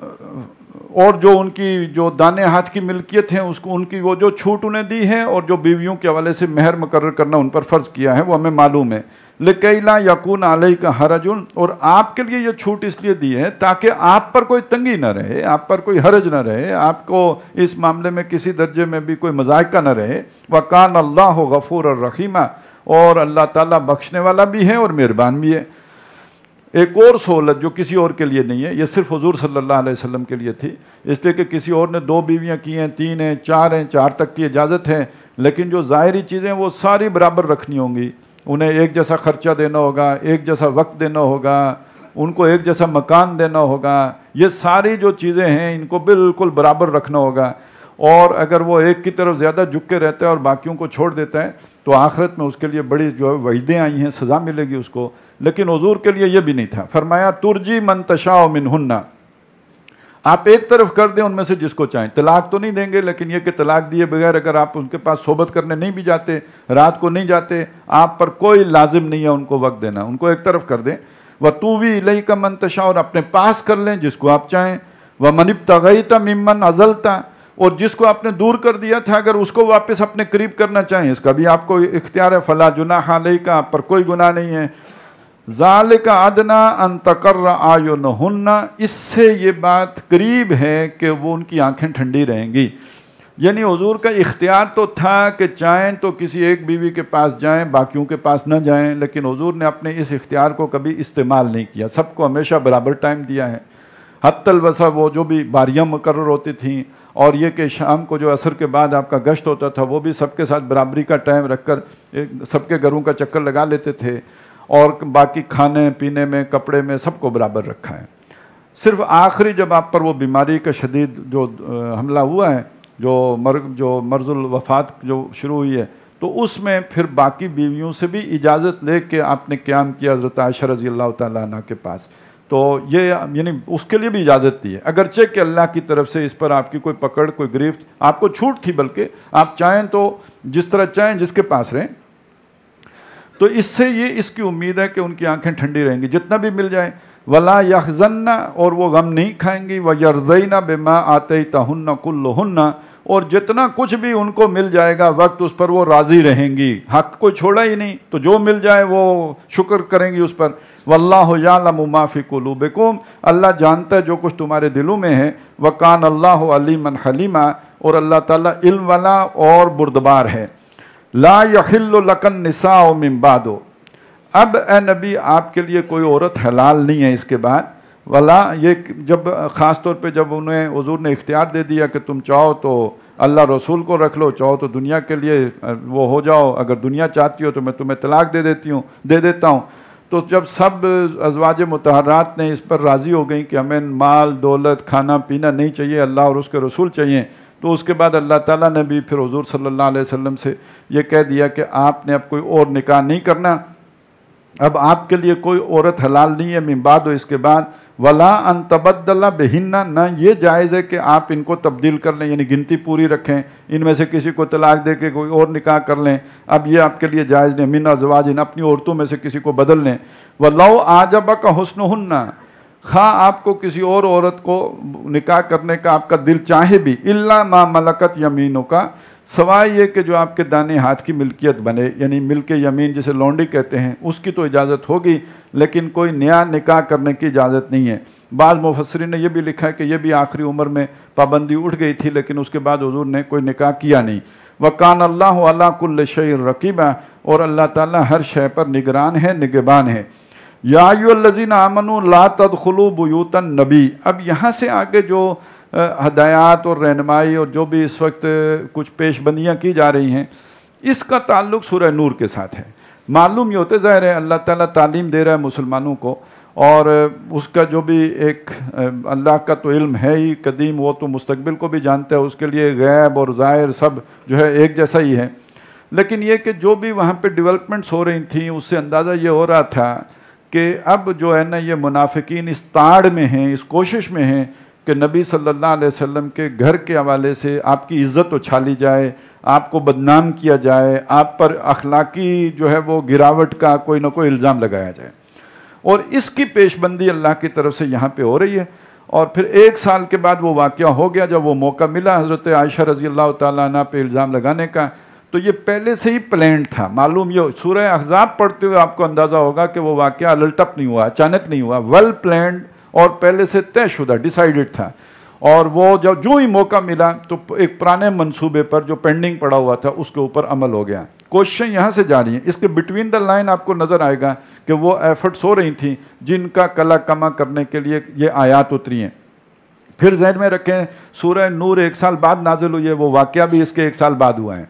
اور جو ان کی جو دانے ہاتھ کی ملکیت ہیں اس کو، ان کی وہ جو چھوٹ انہیں دی ہے اور جو بیویوں کے حوالے سے مہر مقرر کرنا ان پر فرض کیا ہے وہ ہمیں معلوم ہے۔ لکی لا یکون علیک حرج، اور آپ کے لیے یہ چھوٹ اس لیے دی ہے تاکہ آپ پر کوئی تنگی نہ رہے، آپ پر کوئی حرج نہ رہے، آپ کو اس معاملے میں کسی درجے میں بھی کوئی مذائقہ نہ رہے۔ وکان اللہ غفور الرحیم، اور اللہ تعالیٰ بخشنے والا بھی ہے اور مہربان بھی ہے۔ ایک اور سہولت جو کسی اور کے لیے نہیں ہے، یہ صرف حضور صلی اللہ علیہ وسلم کے لیے تھی، اس لیے کہ کسی اور نے 2 بیویاں کی ہیں، 3 ہیں، 4 ہیں، 4 تک کی اجازت ہے، لیکن جو ظاہری چیزیں وہ ساری برابر رکھنی ہوں گی، انہیں ایک جیسا خرچہ دینا ہوگا، ایک جیسا وقت دینا ہوگا، ان کو ایک جیسا مکان دینا ہوگا، یہ ساری جو چیزیں ہیں ان کو بالکل برابر رکھنا ہوگا۔ اور اگر وہ ایک کی طرف زیادہ جھک کے رہتا ہے اور باقیوں کو چھوڑ دیتا ہے تو آخرت میں اس کے لیے بڑی جو ہے وعیدیں آئی ہیں، سزا ملے گی اس کو، لیکن حضور کے لیے یہ بھی نہیں تھا۔ فرمایا ترجی من تشاء منہن، آپ ایک طرف کر دیں ان میں سے جس کو چاہیں، طلاق تو نہیں دیں گے، لیکن یہ کہ طلاق دیے بغیر اگر آپ ان کے پاس صحبت کرنے نہیں بھی جاتے، رات کو نہیں جاتے، آپ پر کوئی لازم نہیں ہے ان کو وقت دینا، ان کو ایک طرف کر دیں۔ وَتُوِّي إِلَيْكَ مَن تَشَاءُ، اور اپنے پاس کر لیں جس کو آپ چاہیں۔ وَمَنِ ابْتَغَيْتَ مِمَّنْ عَزَلْتَ، اور جس کو آپ نے دور کر دیا تھا اگر اس کو واپس اپنے قریب کرنا چاہیں اس کا بھی آپ کو اختیار ہے۔ فَلَا جُنَاحَ عَلَيْكَ، آپ پر کوئی گناہ نہیں ہے۔ ذَلِكَ أَدْنَىٰ أَن تَقَرَّ أَعْيُنُهُنَّ، اس سے یہ بات قریب ہے کہ وہ ان کی آنکھیں ٹھنڈی رہیں گی۔ یعنی حضور کا اختیار تو تھا کہ چاہیں تو کسی ایک بیوی کے پاس جائیں، باقیوں کے پاس نہ جائیں، لیکن حضور نے اپنے اس اختیار کو کبھی استعمال نہیں کیا، سب کو ہمیشہ برابر ٹائم دیا ہے۔ حتی الوسع وہ جو بھی باریاں مقرر ہوتی تھیں، اور یہ کہ شام کو جو عصر کے بعد آپ کا گشت ہوتا تھا وہ بھی سب کے ساتھ برابری کا ٹائم رکھ کر سب کے گھروں کا چکر لگا لیتے تھے۔ اور باقی کھانے پینے میں کپڑے میں سب کو برابر رکھا ہے۔ صرف آخری جب آپ پر وہ بیماری کا شدید جو حملہ ہوا ہے، جو مرض الوفات جو شروع ہوئی ہے، تو اس میں پھر باقی بیویوں سے بھی اجازت لے کے آپ نے قیام کیا حضرت عائشہ رضی اللہ تعالیٰ عنہ کے پاس۔ تو یہ یعنی اس کے لیے بھی اجازت دی ہے، اگرچہ کہ اللہ کی طرف سے اس پر آپ کی کوئی پکڑ کوئی گرفت آپ کو چھوٹ تھی، بلکہ آپ چاہیں تو جس طرح چاہیں جس کے پاس رہیں۔ تو اس سے یہ اس کی امید ہے کہ ان کی آنکھیں ٹھنڈی رہیں گی جتنا بھی مل جائے، ولا یحزن، اور وہ غم نہیں کھائیں گی، ویرضین بما آتیتہن کلہن، اور جتنا کچھ بھی ان کو مل جائے گا وقت اس پر وہ راضی رہیں گی، حق کوئی چھوڑا ہی نہیں، تو جو مل جائے وہ شکر کریں گی اس پر۔ واللہ یعلم ما فی قلوبکم، اللہ جانتا ہے جو کچھ تمہارے دلوں میں ہے، وکان اللہ علیما حلیما، اور اللہ تعالیٰ علم والا اور بردبار ہے۔ لا یحل لک النساء من بعد، اب اے نبی آپ کے لیے کوئی عورت حلال نہیں ہے اس کے بعد، ولا، یہ جب خاص طور پہ جب انہیں حضور نے اختیار دے دیا کہ تم چاہو تو اللہ رسول کو رکھ لو، چاہو تو دنیا کے لیے وہ ہو جاؤ، اگر دنیا چاہتی ہو تو میں تمہیں طلاق دے دیتا ہوں، تو جب سب ازواج مطہرات نے اس پر راضی ہو گئیں کہ ہمیں مال دولت کھانا پینا نہیں چاہیے، اللہ اور اس کے رسول چاہیے، تو اس کے بعد اللہ تعالیٰ نے بھی پھر حضور صلی اللہ علیہ وسلم سے یہ کہہ دیا کہ آپ نے اب کوئی اور نکاح نہیں کرنا، اب آپ کے لیے کوئی عورت حلال نہیں ہے من بعد، اس کے بعد، ولا ان تبدل بہن، نہ یہ جائز ہے کہ آپ ان کو تبدیل کر لیں، یعنی گنتی پوری رکھیں، ان میں سے کسی کو طلاق دے کے کوئی اور نکاح کر لیں، اب یہ آپ کے لیے جائز نہیں، من ازواج، اپنی عورتوں میں سے کسی کو بدل لیں، ولو اعجبک حسنہن، خواہ آپ کو کسی اور عورت کو نکاح کرنے کا آپ کا دل چاہے بھی، الا ما ملکت یمینک، سوائے یہ کہ جو آپ کے دانے ہاتھ کی ملکیت بنے، یعنی ملک یمین جسے لونڈی کہتے ہیں، اس کی تو اجازت ہوگی، لیکن کوئی نیا نکاح کرنے کی اجازت نہیں ہے۔ بعض مفسرین نے یہ بھی لکھا ہے کہ یہ بھی آخری عمر میں پابندی اٹھ گئی تھی، لیکن اس کے بعد حضور نے کوئی نکاح کیا نہیں۔ وَقَانَ اللَّهُ عَلَىٰ كُلِّ شَيْءٍ رَقِيبًا، اور اللہ تعالیٰ ہر شے پر نگران ہے، نگہبان ہے۔ یا ایھا الذین آمنوا لا تدخلوا بیوت النبی، اب یہاں سے آگے جو ہدایات اور رہنمائی اور جو بھی اس وقت کچھ پیش بندیاں کی جا رہی ہیں، اس کا تعلق سورہ نور کے ساتھ ہے۔ معلوم یہ ہوتے ظاہر ہے اللہ تعالیٰ تعلیم دے رہا ہے مسلمانوں کو، اور اس کا جو بھی ایک اللہ کا تو علم ہے ہی قدیم، وہ تو مستقبل کو بھی جانتا ہے، اس کے لیے غیب اور ظاہر سب جو ہے ایک جیسا ہی ہے، لیکن یہ کہ جو بھی وہاں پہ ڈیولپمنٹس ہو رہی تھیں اس سے اندازہ یہ ہو رہا تھا کہ اب جو ہے نا یہ منافقین اس تاڑ میں ہیں، اس کوشش میں ہیں کہ نبی صلی اللہ علیہ وسلم کے گھر کے حوالے سے آپ کی عزت اچھالی جائے، آپ کو بدنام کیا جائے، آپ پر اخلاقی جو ہے وہ گراوٹ کا کوئی نہ کوئی الزام لگایا جائے، اور اس کی پیش بندی اللہ کی طرف سے یہاں پہ ہو رہی ہے۔ اور پھر 1 سال کے بعد وہ واقعہ ہو گیا جب وہ موقع ملا حضرت عائشہ رضی اللہ تعالیٰ عنہ پہ الزام لگانے کا، تو یہ پہلے سے ہی پلانڈ تھا۔ معلوم یہ سورہ احزاب پڑھتے ہوئے آپ کو اندازہ ہوگا کہ وہ واقعہ الٹپ نہیں ہوا، اچانک نہیں ہوا، ویل پلانڈ اور پہلے سے طے شدہ، ڈیسائیڈڈ تھا، اور وہ جو ہی موقع ملا تو ایک پرانے منصوبے پر جو پینڈنگ پڑا ہوا تھا اس کے اوپر عمل ہو گیا۔ کوششیں یہاں سے جاری ہیں، اس کے بٹوین دا لائن آپ کو نظر آئے گا کہ وہ ایفرٹس ہو رہی تھیں جن کا کلا کما کرنے کے لیے یہ آیات اتری ہیں۔ پھر ذہن میں رکھیں سورہ نور 1 سال بعد نازل ہوئی ہے، وہ واقعہ بھی اس کے 1 سال بعد ہوا ہے۔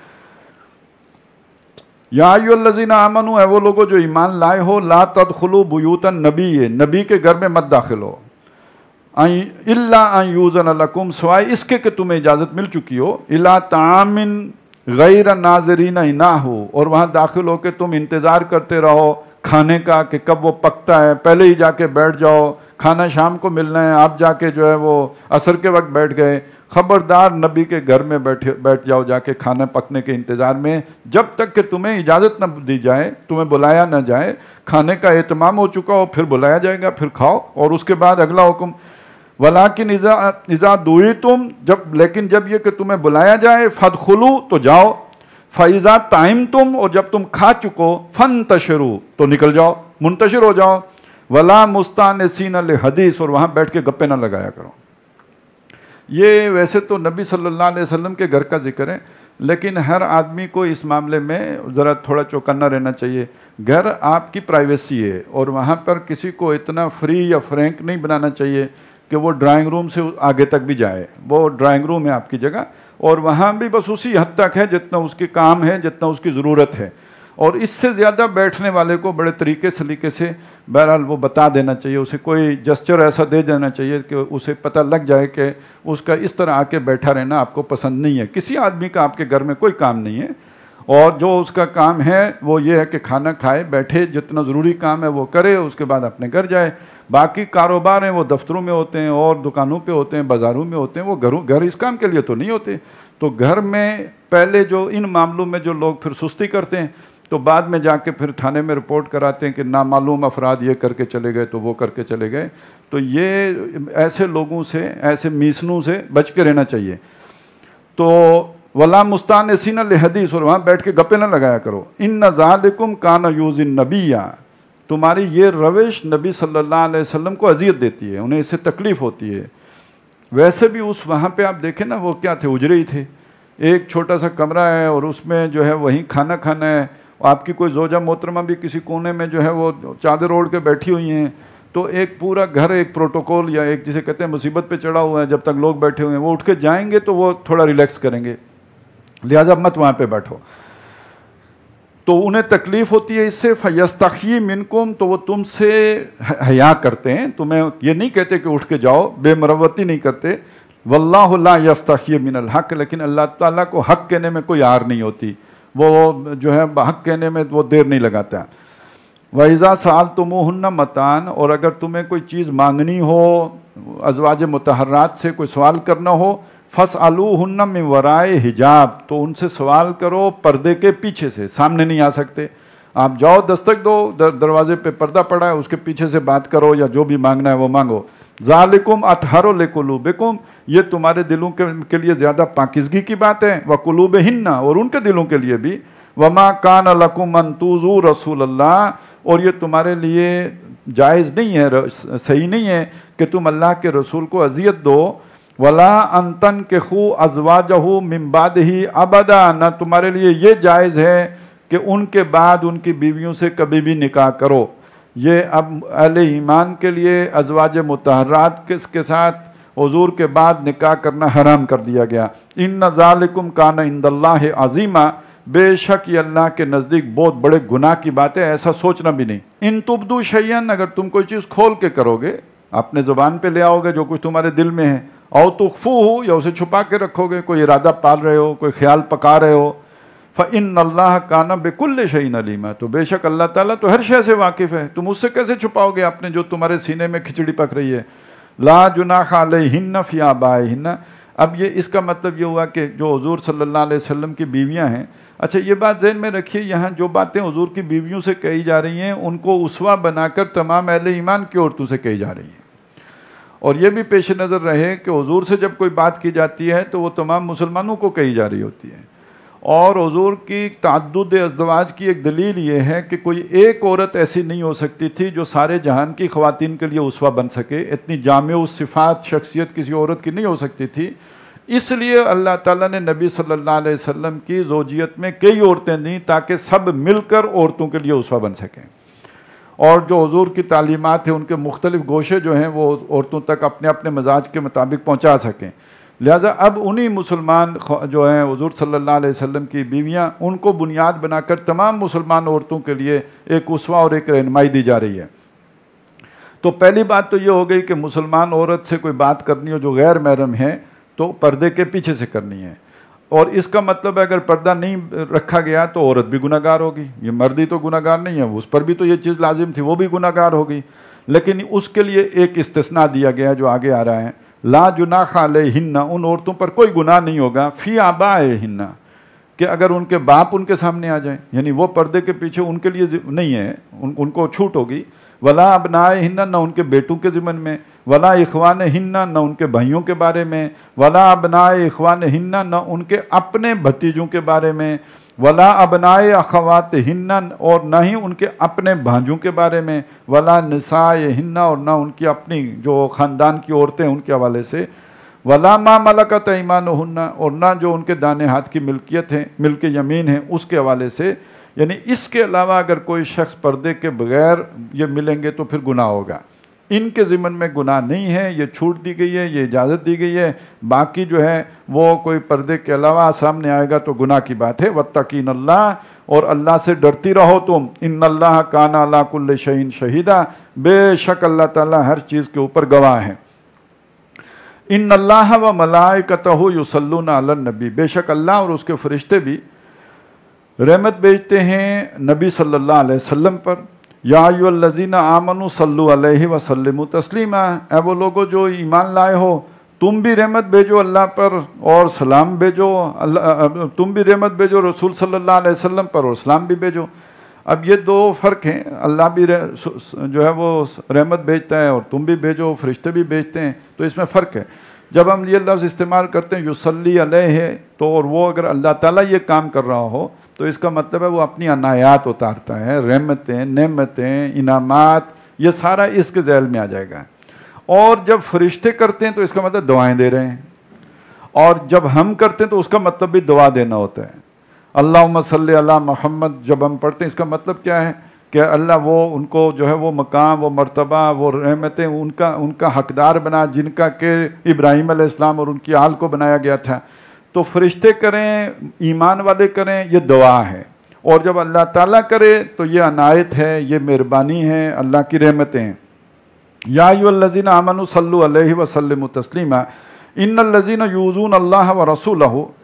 یا ایھا الذین آمنوا، اے وہ لوگوں جو ایمان لائے ہو، لا تدخلوا بیوت النبی، نبی کے گھر میں مت داخل ہو، الا ان یؤذن لکم، سوائے اس کے کہ تمہیں اجازت مل چکی ہو، الی طعام غیر ناظرین اناہ، اور وہاں داخل ہو کے تم انتظار کرتے رہو کھانے کا کہ کب وہ پکتا ہے، پہلے ہی جا کے بیٹھ جاؤ، کھانا شام کو ملنا ہے، آپ جا کے جو ہے وہ عصر کے وقت بیٹھ گئے، خبردار نبی کے گھر میں بیٹھ جاؤ جا کے کھانا پکنے کے انتظار میں، جب تک کہ تمہیں اجازت نہ دی جائے، تمہیں بلایا نہ جائے، کھانے کا اہتمام ہو چکا ہو پھر بلایا جائے گا، پھر کھاؤ، اور اس کے بعد اگلا حکم، ولیکن اذا دعیتم، لیکن جب یہ کہ تمہیں بلایا جائے، فادخلوا، تو جاؤ، فاذا طعمتم، اور جب تم کھا چکو، فانتشروا، تو نکل جاؤ، منتشر ہو جاؤ، ولا مستانسین لحدیث، اور وہاں بیٹھ کے گپے نہ لگایا کرو۔ یہ ویسے تو نبی صلی اللہ علیہ وسلم کے گھر کا ذکر ہے، لیکن ہر آدمی کو اس معاملے میں ذرا تھوڑا چوکنا رہنا چاہیے۔ گھر آپ کی پرائیویسی ہے، اور وہاں پر کسی کو اتنا فری یا فرینک نہیں بنانا چاہیے کہ وہ ڈرائنگ روم سے آگے تک بھی جائے۔ وہ ڈرائنگ روم ہے آپ کی جگہ، اور وہاں بھی بس اسی حد تک ہے جتنا اس کے کام ہے، جتنا اس کی ضرورت ہے، اور اس سے زیادہ بیٹھنے والے کو بڑے طریقے سلیقے سے بہرحال وہ بتا دینا چاہیے، اسے کوئی جسچر ایسا دے دینا چاہیے کہ اسے پتہ لگ جائے کہ اس کا اس طرح آ کے بیٹھا رہنا آپ کو پسند نہیں ہے۔ کسی آدمی کا آپ کے گھر میں کوئی کام نہیں ہے، اور جو اس کا کام ہے وہ یہ ہے کہ کھانا کھائے، بیٹھے، جتنا ضروری کام ہے وہ کرے، اس کے بعد اپنے گھر جائے۔ باقی کاروبار ہیں وہ دفتروں میں ہوتے ہیں اور دکانوں پہ ہوتے ہیں، بازاروں میں ہوتے ہیں، وہ گھر اس کام کے لیے تو نہیں ہوتے۔ تو گھر میں پہلے جو ان معاملوں میں جو لوگ پھر سستی کرتے ہیں تو بعد میں جا کے پھر تھانے میں رپورٹ کراتے ہیں کہ نامعلوم افراد یہ کر کے چلے گئے تو وہ کر کے چلے گئے۔ تو یہ ایسے لوگوں سے، ایسے میسنوں سے بچ کے رہنا چاہیے۔ تو ولا مستانسین لحدیث، اور وہاں بیٹھ کے گپے نہ لگایا کرو۔ ان ذالکم کان یؤذی النبی، تمہاری یہ روش نبی صلی اللہ علیہ وسلم کو اذیت دیتی ہے، انہیں اس سے تکلیف ہوتی ہے۔ ویسے بھی اس وہاں پہ آپ دیکھیں نا، وہ کیا تھے، اجرے ہی تھے، ایک چھوٹا سا کمرہ ہے اور اس میں جو ہے وہیں کھانا کھانا ہے، آپ کی کوئی زوجہ محترمہ بھی کسی کونے میں جو ہے وہ چادر اوڑھ کے بیٹھی ہوئی ہیں، تو ایک پورا گھر ایک پروٹوکول یا ایک جسے کہتے ہیں مصیبت پہ چڑھا ہوا ہے، جب تک لوگ بیٹھے ہوئے ہیں وہ اٹھ کے جائیں گے تو وہ تھوڑا ریلیکس کریں گے، لہٰذا مت وہاں پہ بیٹھو۔ تو انہیں تکلیف ہوتی ہے اس سے، فَيَسْتَحْيِي مِنْكُمْ، تو وہ تم سے حیا کرتے ہیں، تمہیں یہ نہیں کہتے کہ اٹھ کے جاؤ، بے مروتی نہیں کرتے۔ وَاللَّهُ لَا يَسْتَحْيِي مِنَ الْحَقِّ، لیکن اللہ تعالیٰ کو حق کہنے میں کوئی عار نہیں ہوتی، وہ جو ہے حق کہنے میں وہ دیر نہیں لگاتا۔ وَإِذَا سَأَلْتُمُوهُنَّ مَتَاعًا، اور اگر تمہیں کوئی چیز مانگنی ہو، ازواج مطہرات سے کوئی سوال کرنا ہو، فَاسْأَلُوهُنَّ مِنْ وَرَاءِ حجاب، تو ان سے سوال کرو پردے کے پیچھے سے، سامنے نہیں آ سکتے۔ آپ جاؤ دستک دو، دروازے پہ پردہ پڑا ہے، اس کے پیچھے سے بات کرو یا جو بھی مانگنا ہے وہ مانگو۔ ذالکم اطہر لقلوبکم، یہ تمہارے دلوں کے لیے زیادہ پاکیزگی کی بات ہے، وقلوبہن، اور ان کے دلوں کے لیے بھی۔ وما کان لکم ان تؤذوا رسول اللہ، اور یہ تمہارے لیے جائز نہیں ہے، صحیح نہیں ہے کہ تم اللہ کے رسول کو اذیت دو۔ ولا ان تنکحوا ازواجہ من بعدہ ابدا، نہ تمہارے لیے یہ جائز ہے کہ ان کے بعد ان کی بیویوں سے کبھی بھی نکاح کرو۔ یہ اب اہل ایمان کے لیے ازواج مطہرات کے ساتھ حضور کے بعد نکاح کرنا حرام کر دیا گیا۔ ان ذالکم کان عند اللہ عظیما، بے شک یہ اللہ کے نزدیک بہت بڑے گناہ کی بات ہے، ایسا سوچنا بھی نہیں۔ ان تبدو شیئا، اگر تم کوئی چیز کھول کے کرو گے، اپنے زبان پہ لے آؤ گے جو کچھ تمہارے دل میں ہے، او تخفوہ، یا اسے چھپا کے رکھو گے، کوئی ارادہ پال رہے ہو، کوئی خیال پکا رہے ہو، فَإِنَّ اللَّهَ كَانَ بِكُلِّ شَيْءٍ عَلِيمًا، تو بے شک اللہ تعالیٰ تو ہر شے سے واقف ہے، تم اس سے کیسے چھپاؤ گے اپنے جو تمہارے سینے میں کھچڑی پک رہی ہے۔ لا جناح علیہن فی آبائہن، اب یہ اس کا مطلب یہ ہوا کہ جو حضور صلی اللہ علیہ وسلم کی بیویاں ہیں، اچھا یہ بات ذہن میں رکھیے، یہاں جو باتیں حضور کی بیویوں سے کہی جا رہی ہیں ان کو اسوہ بنا کر تمام اہل ایمان کی عورتوں سے کہی جا رہی ہیں، اور یہ بھی پیش نظر رہے کہ حضور سے جب کوئی بات کی جاتی ہے تو وہ تمام مسلمانوں کو کہی جا رہی ہوتی ہے۔ اور حضور کی تعدد ازدواج کی ایک دلیل یہ ہے کہ کوئی ایک عورت ایسی نہیں ہو سکتی تھی جو سارے جہان کی خواتین کے لیے اسوہ بن سکے، اتنی جامع صفات شخصیت کسی عورت کی نہیں ہو سکتی تھی، اس لیے اللہ تعالیٰ نے نبی صلی اللہ علیہ وسلم کی زوجیت میں کئی عورتیں دیں تاکہ سب مل کر عورتوں کے لیے اسوہ بن سکیں، اور جو حضور کی تعلیمات ہیں ان کے مختلف گوشے جو ہیں وہ عورتوں تک اپنے اپنے مزاج کے مطابق پہنچا سکیں۔ لہٰذا اب انہی مسلمان جو ہیں حضور صلی اللہ علیہ وسلم کی بیویاں، ان کو بنیاد بنا کر تمام مسلمان عورتوں کے لیے ایک اسوہ اور ایک رہنمائی دی جا رہی ہے۔ تو پہلی بات تو یہ ہو گئی کہ مسلمان عورت سے کوئی بات کرنی ہو جو غیر محرم ہے تو پردے کے پیچھے سے کرنی ہے، اور اس کا مطلب ہے اگر پردہ نہیں رکھا گیا تو عورت بھی گناہ گار ہوگی، یہ مردی تو گناہ گار نہیں ہے، اس پر بھی تو یہ چیز لازم تھی، وہ بھی گناہ گار ہوگی، لیکن اس کے لیے ایک استثناء دیا گیا جو آگے آ رہا ہے، لا جناح علیہن، ان عورتوں پر کوئی گناہ نہیں ہوگا، فی آبائہن، کہ اگر ان کے باپ ان کے سامنے آ جائیں، یعنی وہ پردے کے پیچھے ان کے لیے نہیں ہے، ان کو چھوٹ ہوگی، ولا ابنائہن، نہ ان کے بیٹوں کے ضمن میں، ولا اخوانہن، نہ ان کے بھائیوں کے بارے میں، ولا ابنائے اخوانہن، نہ ان کے اپنے بھتیجوں کے بارے میں، ولا ابنائے اخواتہن، اور نہ ہی ان کے اپنے بھانجوں کے بارے میں، ولا نسائہن، اور نہ ان کی اپنی جو خاندان کی عورتیں ان کے حوالے سے، ولا ما ملکت ایمانہن، اور نہ جو ان کے دانے ہاتھ کی ملکیت ہیں، ملک یمین ہیں، اس کے حوالے سے، یعنی اس کے علاوہ اگر کوئی شخص پردے کے بغیر یہ ملیں گے تو پھر گناہ ہوگا۔ ان کے ضمن میں گناہ نہیں ہے، یہ چھوٹ دی گئی ہے، یہ اجازت دی گئی ہے، باقی جو ہے وہ کوئی پردے کے علاوہ سامنے آئے گا تو گناہ کی بات ہے۔ واتقین اللہ، اور اللہ سے ڈرتی رہو تم، ان اللہ کان علی کل شیء شہیدا، بے شک اللہ تعالیٰ ہر چیز کے اوپر گواہ ہے۔ ان اللہ و ملائکتہ یصلون علی النبی، بے شک اللہ اور اس کے فرشتے بھی رحمت بھیجتے ہیں نبی صلی اللہ علیہ وسلم پر۔ یا ایھا الذین آمنوا صلوا علیہ وسلموا تسلیما، اے وہ لوگو جو ایمان لائے ہو تم بھی رحمت بھیجو اللہ پر اور سلام بھیجو، تم بھی رحمت بھیجو رسول صلی اللہ علیہ وسلم پر اور سلام بھی بھیجو۔ اب یہ دو فرق ہیں، اللہ بھی جو ہے وہ رحمت بھیجتا ہے اور تم بھی بھیجو، فرشتے بھی بھیجتے ہیں، تو اس میں فرق ہے۔ جب ہم یہ لفظ استعمال کرتے ہیں یصلی علیہ، تو اور وہ اگر اللہ تعالیٰ یہ کام کر رہا ہو تو اس کا مطلب ہے وہ اپنی عنایات اتارتا ہے، رحمتیں، نعمتیں، انعامات، یہ سارا اس کے ذیل میں آ جائے گا۔ اور جب فرشتے کرتے ہیں تو اس کا مطلب دعائیں دے رہے ہیں، اور جب ہم کرتے ہیں تو اس کا مطلب بھی دعا دینا ہوتا ہے۔ اللہم صلی علی محمد جب ہم پڑھتے ہیں اس کا مطلب کیا ہے کہ اللہ وہ ان کو جو ہے وہ مقام، وہ مرتبہ، وہ رحمتیں ان کا حقدار بنا جن کا کہ ابراہیم علیہ السلام اور ان کی آل کو بنایا گیا تھا۔ تو فرشتے کریں، ایمان والے کریں، یہ دعا ہے، اور جب اللہ تعالیٰ کرے تو یہ عنایت ہے، یہ مہربانی ہے، اللہ کی رحمتیں ہیں۔ یا ایھا الذین آمنوا صلوا علیہ وسلموا تسلیما ان الذین یؤذون اللہ ورسولہ،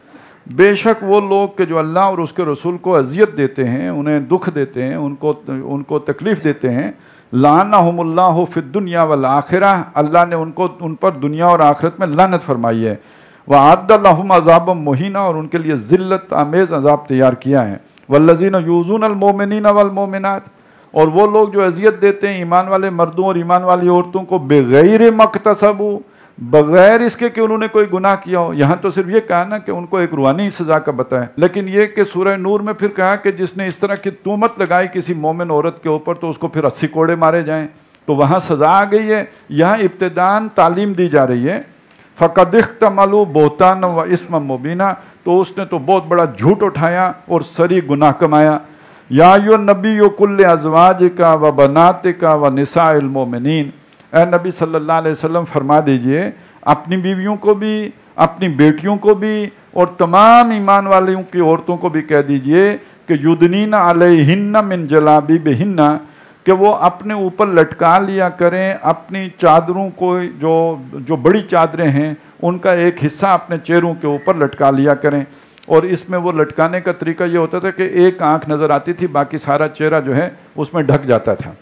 بے شک وہ لوگ کہ جو اللہ اور اس کے رسول کو اذیت دیتے ہیں، انہیں دکھ دیتے ہیں، ان کو تکلیف دیتے ہیں، لعنہم اللہ فی الدنیا والآخرہ، اللہ نے ان پر دنیا اور آخرت میں لعنت فرمائی ہے، وَأَعَدَّ لَهُمْ عَذَابًا مُهِينًا، اور ان کے لیے ذلت آمیز عذاب تیار کیا ہے۔ وَالَّذِينَ يُؤْذُونَ الْمُؤْمِنِينَ وَالْمُؤْمِنَاتِ، اور وہ لوگ جو اذیت دیتے ہیں ایمان والے مردوں اور ایمان والی عورتوں کو، بغیر مکتسبوا، بغیر اس کے کہ انہوں نے کوئی گناہ کیا ہو۔ یہاں تو صرف یہ کہا نا کہ ان کو ایک روحانی سزا کا بتایا، لیکن یہ کہ سورہ نور میں پھر کہا کہ جس نے اس طرح کی تہمت لگائی کسی مومن عورت کے اوپر تو اس کو پھر 80 کوڑے مارے جائیں، تو وہاں سزا آ گئی ہے۔ یہاں ابتداً تعلیم دی جا رہی ہے، فَقَدِ احْتَمَلُوا بُهْتَانًا وَإِثْمًا مُبِينًا، تو اس نے تو بہت بڑا جھوٹ اٹھایا اور سری گناہ کمایا۔ یا ایھا النبی قل لأزواجک وبناتک ونساء المؤمنین، اے نبی صلی اللہ علیہ وسلم فرما دیجئے اپنی بیویوں کو بھی، اپنی بیٹیوں کو بھی، اور تمام ایمان والوں کی عورتوں کو بھی کہہ دیجئے کہ یدنین علیہن من جلابیبہن، کہ وہ اپنے اوپر لٹکا لیا کریں اپنی چادروں کو، جو بڑی چادریں ہیں ان کا ایک حصہ اپنے چہروں کے اوپر لٹکا لیا کریں۔ اور اس میں وہ لٹکانے کا طریقہ یہ ہوتا تھا کہ ایک آنکھ نظر آتی تھی، باقی سارا چہرہ جو ہے اس میں ڈھک جاتا تھا۔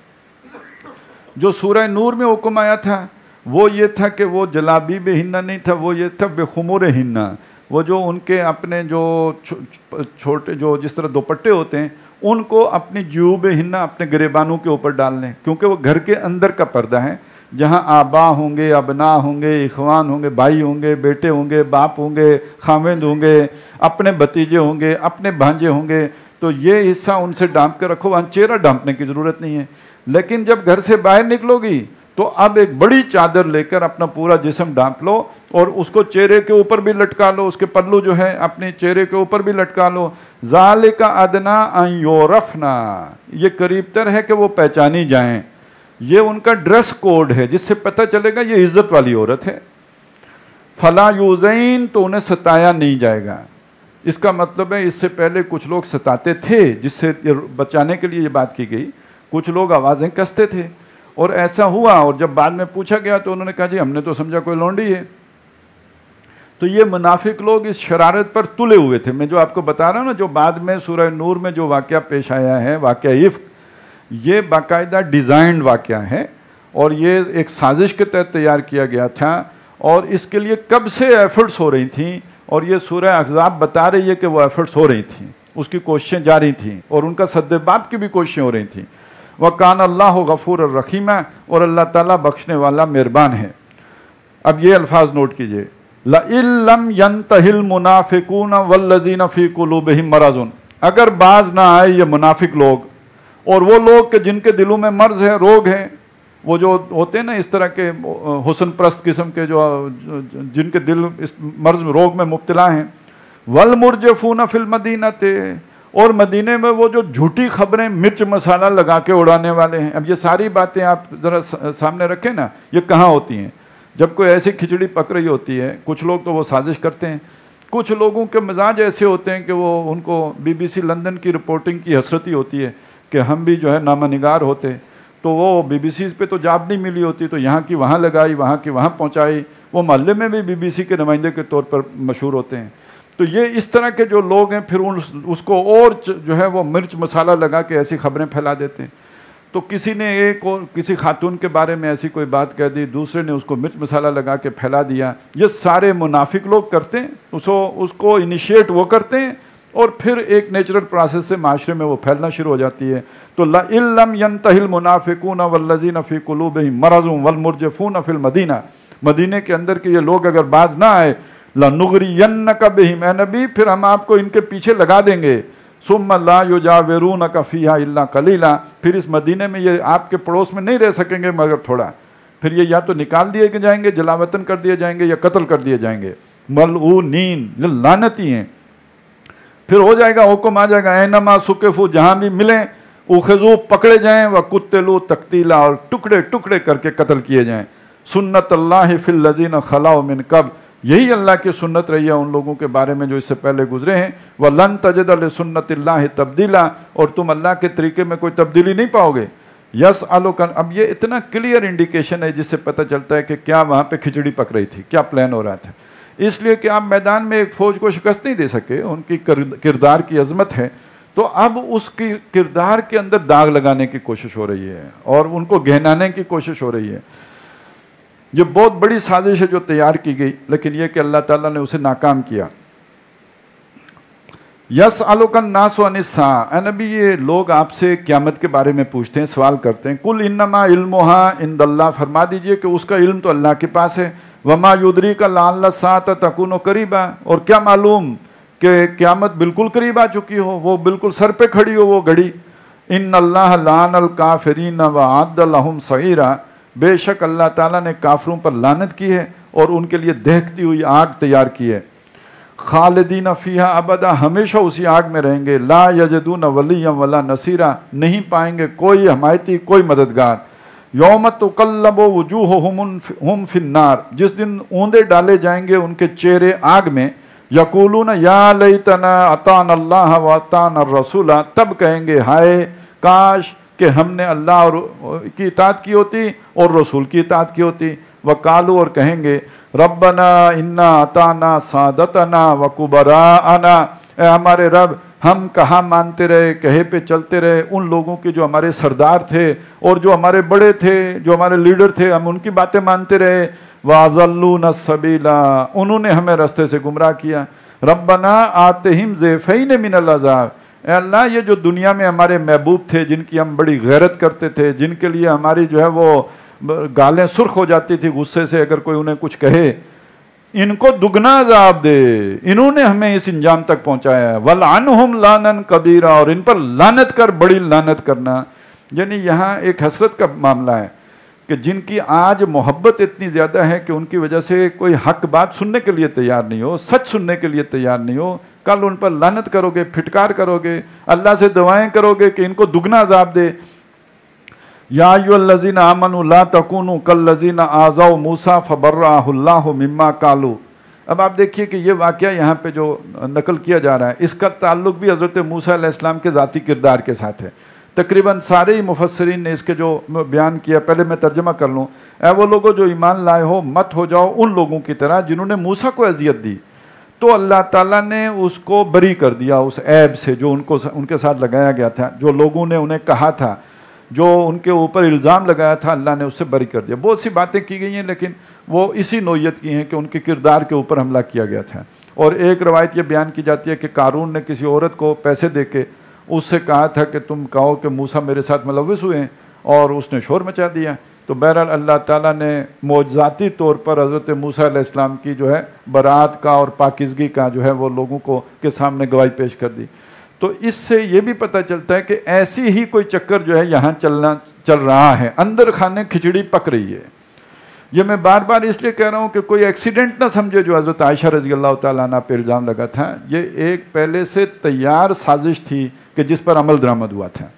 جو سورہ نور میں حکم آیا تھا وہ یہ تھا کہ وہ جلابیبہن نہیں تھا، وہ یہ تھا بخمورہن، وہ جو ان کے اپنے جو چھوٹے جو جس طرح دوپٹے ہوتے ہیں ان کو اپنی جیوبہن، اپنے گریبانوں کے اوپر ڈال لیں، کیونکہ وہ گھر کے اندر کا پردہ ہے، جہاں آبا ہوں گے، ابنا ہوں گے، اخوان ہوں گے، بھائی ہوں گے، بیٹے ہوں گے، باپ ہوں گے، خاوند ہوں گے، اپنے بھتیجے ہوں گے، اپنے بھانجے ہوں گے، تو یہ حصہ ان سے ڈھانپ کے رکھو، وہاں چہرہ ڈھانپنے کی ضرورت نہیں ہے۔ لیکن جب گھر سے باہر نکلو گی تو اب ایک بڑی چادر لے کر اپنا پورا جسم ڈھانپ لو، اور اس کو چہرے کے اوپر بھی لٹکا لو، اس کے پلو جو ہے اپنے چہرے کے اوپر بھی لٹکا لو۔ ذالک ادنی ان یعرفنا، یہ قریب تر ہے کہ وہ پہچانی جائیں، یہ ان کا ڈریس کوڈ ہے جس سے پتہ چلے گا یہ عزت والی عورت ہے۔ فلا یوزین، تو انہیں ستایا نہیں جائے گا۔ اس کا مطلب ہے اس سے پہلے کچھ لوگ ستاتے تھے جس سے بچانے کے لیے یہ بات کی گئی، کچھ لوگ آوازیں کستے تھے، اور ایسا ہوا، اور جب بعد میں پوچھا گیا تو انہوں نے کہا جی ہم نے تو سمجھا کوئی لونڈی ہے۔ تو یہ منافق لوگ اس شرارت پر تلے ہوئے تھے۔ میں جو آپ کو بتا رہا ہوں نا، جو بعد میں سورہ نور میں جو واقعہ پیش آیا ہے، واقعہ عفق، یہ باقاعدہ ڈیزائنڈ واقعہ ہے، اور یہ ایک سازش کے تحت تیار کیا گیا تھا، اور اس کے لیے کب سے ایفرٹس ہو رہی تھیں، اور یہ سورہ احزاب بتا رہی ہے کہ وہ ایفرٹس ہو رہی تھیں، اس کی کوششیں جاری تھیں، اور ان کا سد باب کی بھی کوششیں ہو رہی تھیں۔ وَقَانَ اللَّهُ غَفُورًا رَحِيمًا، اور اللہ تعالیٰ بخشنے والا مہربان ہے۔ اب یہ الفاظ نوٹ کیجئے، لَإِن لَّمْ يَنْتَهِ الْمُنَافِقُونَ وَالَّذِينَ فِي قُلُوبِهِم مَّرَضٌ، اگر باز نہ آئے یہ منافق لوگ اور وہ لوگ کہ جن کے دلوں میں مرض ہے، روگ ہے، وہ جو ہوتے ہیں نا اس طرح کے حسن پرست قسم کے، جو جن کے دل اس مرض روگ میں مبتلا ہیں، وَالْمُرْجِفُونَ فِي الْمَدِينَةِ، اور مدینے میں وہ جو جھوٹی خبریں مرچ مسالہ لگا کے اڑانے والے ہیں. اب یہ ساری باتیں آپ ذرا سامنے رکھیں نا, یہ کہاں ہوتی ہیں؟ جب کوئی ایسی کھچڑی پک رہی ہوتی ہے, کچھ لوگ تو وہ سازش کرتے ہیں, کچھ لوگوں کے مزاج ایسے ہوتے ہیں کہ وہ ان کو BBC لندن کی رپورٹنگ کی حسرتی ہوتی ہے کہ ہم بھی جو ہے نامہ نگار ہوتے, تو وہ BBC پہ تو جاب نہیں ملی ہوتی, تو یہاں کی وہاں لگائی, وہاں کی وہاں پہنچائی, وہ محلے میں بھی BBC کے نمائندے کے طور پر مشہور ہوتے ہیں. تو یہ اس طرح کے جو لوگ ہیں پھر اس کو اور جو ہے وہ مرچ مسالہ لگا کے ایسی خبریں پھیلا دیتے ہیں. تو کسی نے ایک اور کسی خاتون کے بارے میں ایسی کوئی بات کہہ دی, دوسرے نے اس کو مرچ مسالہ لگا کے پھیلا دیا. یہ سارے منافق لوگ کرتے ہیں, اس کو انیشیٹ وہ کرتے ہیں, اور پھر ایک نیچرل پروسیس سے معاشرے میں وہ پھیلنا شروع ہو جاتی ہے. تو لَإِن لَمْ يَنْتَهِ الْمُنَافِقُونَ وَالَّذِينَ فِي قُلُوبِهِم مَرَضٌ وَالْمُرْجِفُونَ فِي الْمَدِينَةِ, مدینے کے اندر کے یہ لوگ اگر باز نہ آئے, لَنُغْرِيَنَّكَ بِهِمْ, اے نبی پھر ہم آپ کو ان کے پیچھے لگا دیں گے. ثُمَّ لَا يُجَاوِرُونَكَ فِيهَا إِلَّا قَلِيلًا, پھر اس مدینے میں یہ آپ کے پڑوس میں نہیں رہ سکیں گے مگر تھوڑا, پھر یہ یا تو نکال دیے جائیں گے, جلا وطن کر دیے جائیں گے, یا قتل کر دیے جائیں گے. ملعونین, یہ لعنتی ہیں. پھر ہو جائے گا, حکم آ جائے گا, اینما سکفو, جہاں بھی ملیں, اخذو, پکڑے جائیں, وقتلوا تقتیلا, اور ٹکڑے ٹکڑے کر کے قتل کیے جائیں. سنت اللہ فی الذین خلوا من قبل, یہی اللہ کی سنت رہی ہے ان لوگوں کے بارے میں جو اس سے پہلے گزرے ہیں. وَلَن تَجِدَ لِسُنَّتِ اللَّهِ تَبْدِيلًا, اور تم اللہ کے طریقے میں کوئی تبدیلی نہیں پاؤ گے. يَسْأَلُكَ, اب یہ اتنا کلیئر انڈیکیشن ہے جس سے پتہ چلتا ہے کہ کیا وہاں پہ کھچڑی پک رہی تھی, کیا پلان ہو رہا تھا. اس لیے کہ آپ میدان میں ایک فوج کو شکست نہیں دے سکے, ان کی کردار کی عظمت ہے, تو اب اس کی کردار کے اندر داغ لگانے کی کوشش ہو رہی ہے اور ان کو گہنانے کی کوشش ہو رہی ہے. یہ بہت بڑی سازش ہے جو تیار کی گئی, لیکن یہ کہ اللہ تعالیٰ نے اسے ناکام کیا. یسألک الناس عن الساعۃ, اے نبی یہ لوگ آپ سے قیامت کے بارے میں پوچھتے ہیں, سوال کرتے ہیں. قل انما علمها عند اللہ, فرما دیجئے کہ اس کا علم تو اللہ کے پاس ہے. وما یدریک لعل الساعۃ تکون قریبا, اور کیا معلوم کہ قیامت بالکل قریب آ چکی ہو, وہ بالکل سر پہ کھڑی ہو وہ گھڑی. ان اللہ لعن الکافرین وعد لهم سعیرا, بے شک اللہ تعالیٰ نے کافروں پر لعنت کی ہے اور ان کے لیے دہکتی ہوئی آگ تیار کی ہے. خالدین فیہا ابدا, ہمیشہ اسی آگ میں رہیں گے. لا یجدون ولیا ولا نصیرا, نہیں پائیں گے کوئی حمایتی کوئی مددگار. یوم تقلب وجوہہم فی النار, جس دن اوندے ڈالے جائیں گے ان کے چہرے آگ میں. یقولون یا لیتنا اطعنا اللہ واطعنا الرسول, تب کہیں گے ہائے کاش کہ ہم نے اللہ کی اطاعت کی ہوتی اور رسول کی اطاعت کی ہوتی. وقالو, اور کہیں گے ربنا انا اطعنا سادتنا وکبراءنا, اے ہمارے رب ہم کہاں مانتے رہے, کہے پہ چلتے رہے ان لوگوں کے جو ہمارے سردار تھے اور جو ہمارے بڑے تھے, جو ہمارے لیڈر تھے, ہم ان کی باتیں مانتے رہے. وَأَضَلُّونَ السَّبِيلَ, انہوں نے ہمیں رستے سے گمراہ کیا. ربنا آتِهِمْ ضِعْفَيْنِ مِنَ الْعَذَابِ, اے اللہ یہ جو دنیا میں ہمارے محبوب تھے, جن کی ہم بڑی غیرت کرتے تھے, جن کے لیے ہماری جو ہے وہ گالیں سرخ ہو جاتی تھی غصے سے اگر کوئی انہیں کچھ کہے, ان کو دگنا عذاب دے, انہوں نے ہمیں اس انجام تک پہنچایا ہے. وَلْعَنْهُمْ لَعْنًا كَبِيرًا, اور ان پر لعنت کر, بڑی لعنت کرنا. یعنی یہاں ایک حسرت کا معاملہ ہے کہ جن کی آج محبت اتنی زیادہ ہے کہ ان کی وجہ سے کوئی حق بات سننے کے لیے تیار نہیں ہو, سچ سننے کے لیے تیار نہیں ہو, کل ان پر لعنت کرو گے, پھٹکار کرو گے, اللہ سے دعائیں کرو گے کہ ان کو دگنا عذاب دے. یا ایھا الذین آمنوا لا تکونوا کالذین آذوا موسیٰ فبرأہ اللہ مما قالوا. اب آپ دیکھیے کہ یہ واقعہ یہاں پہ جو نقل کیا جا رہا ہے اس کا تعلق بھی حضرت موسیٰ علیہ السلام کے ذاتی کردار کے ساتھ ہے. تقریباً سارے ہی مفسرین نے اس کے جو بیان کیا, پہلے میں ترجمہ کر لوں. اے وہ لوگوں جو ایمان لائے ہو, مت ہو جاؤ ان لوگوں کی طرح جنہوں نے موسیٰ کو اذیت دی, تو اللہ تعالیٰ نے اس کو بری کر دیا اس عیب سے جو ان کے ساتھ لگایا گیا تھا. جو لوگوں نے انہیں کہا تھا, جو ان کے اوپر الزام لگایا تھا, اللہ نے اس سے بری کر دیا. بہت سی باتیں کی گئی ہیں لیکن وہ اسی نوعیت کی ہیں کہ ان کے کردار کے اوپر حملہ کیا گیا تھا. اور ایک روایت یہ بیان کی جاتی ہے کہ قارون نے کسی عورت کو پیسے دے کے اس سے کہا تھا کہ تم کہو کہ موسیٰ میرے ساتھ ملوث ہوئے ہیں, اور اس نے شور مچا دیا. تو بہرحال اللہ تعالیٰ نے معجزاتی طور پر حضرت موسیٰ علیہ السلام کی جو ہے برات کا اور پاکیزگی کا جو ہے وہ لوگوں کو کے سامنے گواہی پیش کر دی. تو اس سے یہ بھی پتہ چلتا ہے کہ ایسی ہی کوئی چکر جو ہے یہاں چل رہا ہے, اندر کھانے کھچڑی پک رہی ہے. یہ میں بار بار اس لیے کہہ رہا ہوں کہ کوئی ایکسیڈنٹ نہ سمجھے جو حضرت عائشہ رضی اللہ تعالیٰ عنہ پہ الزام لگا تھا، یہ ایک پہلے سے تیار سازش تھی کہ جس پر عمل درآمد ہوا تھا۔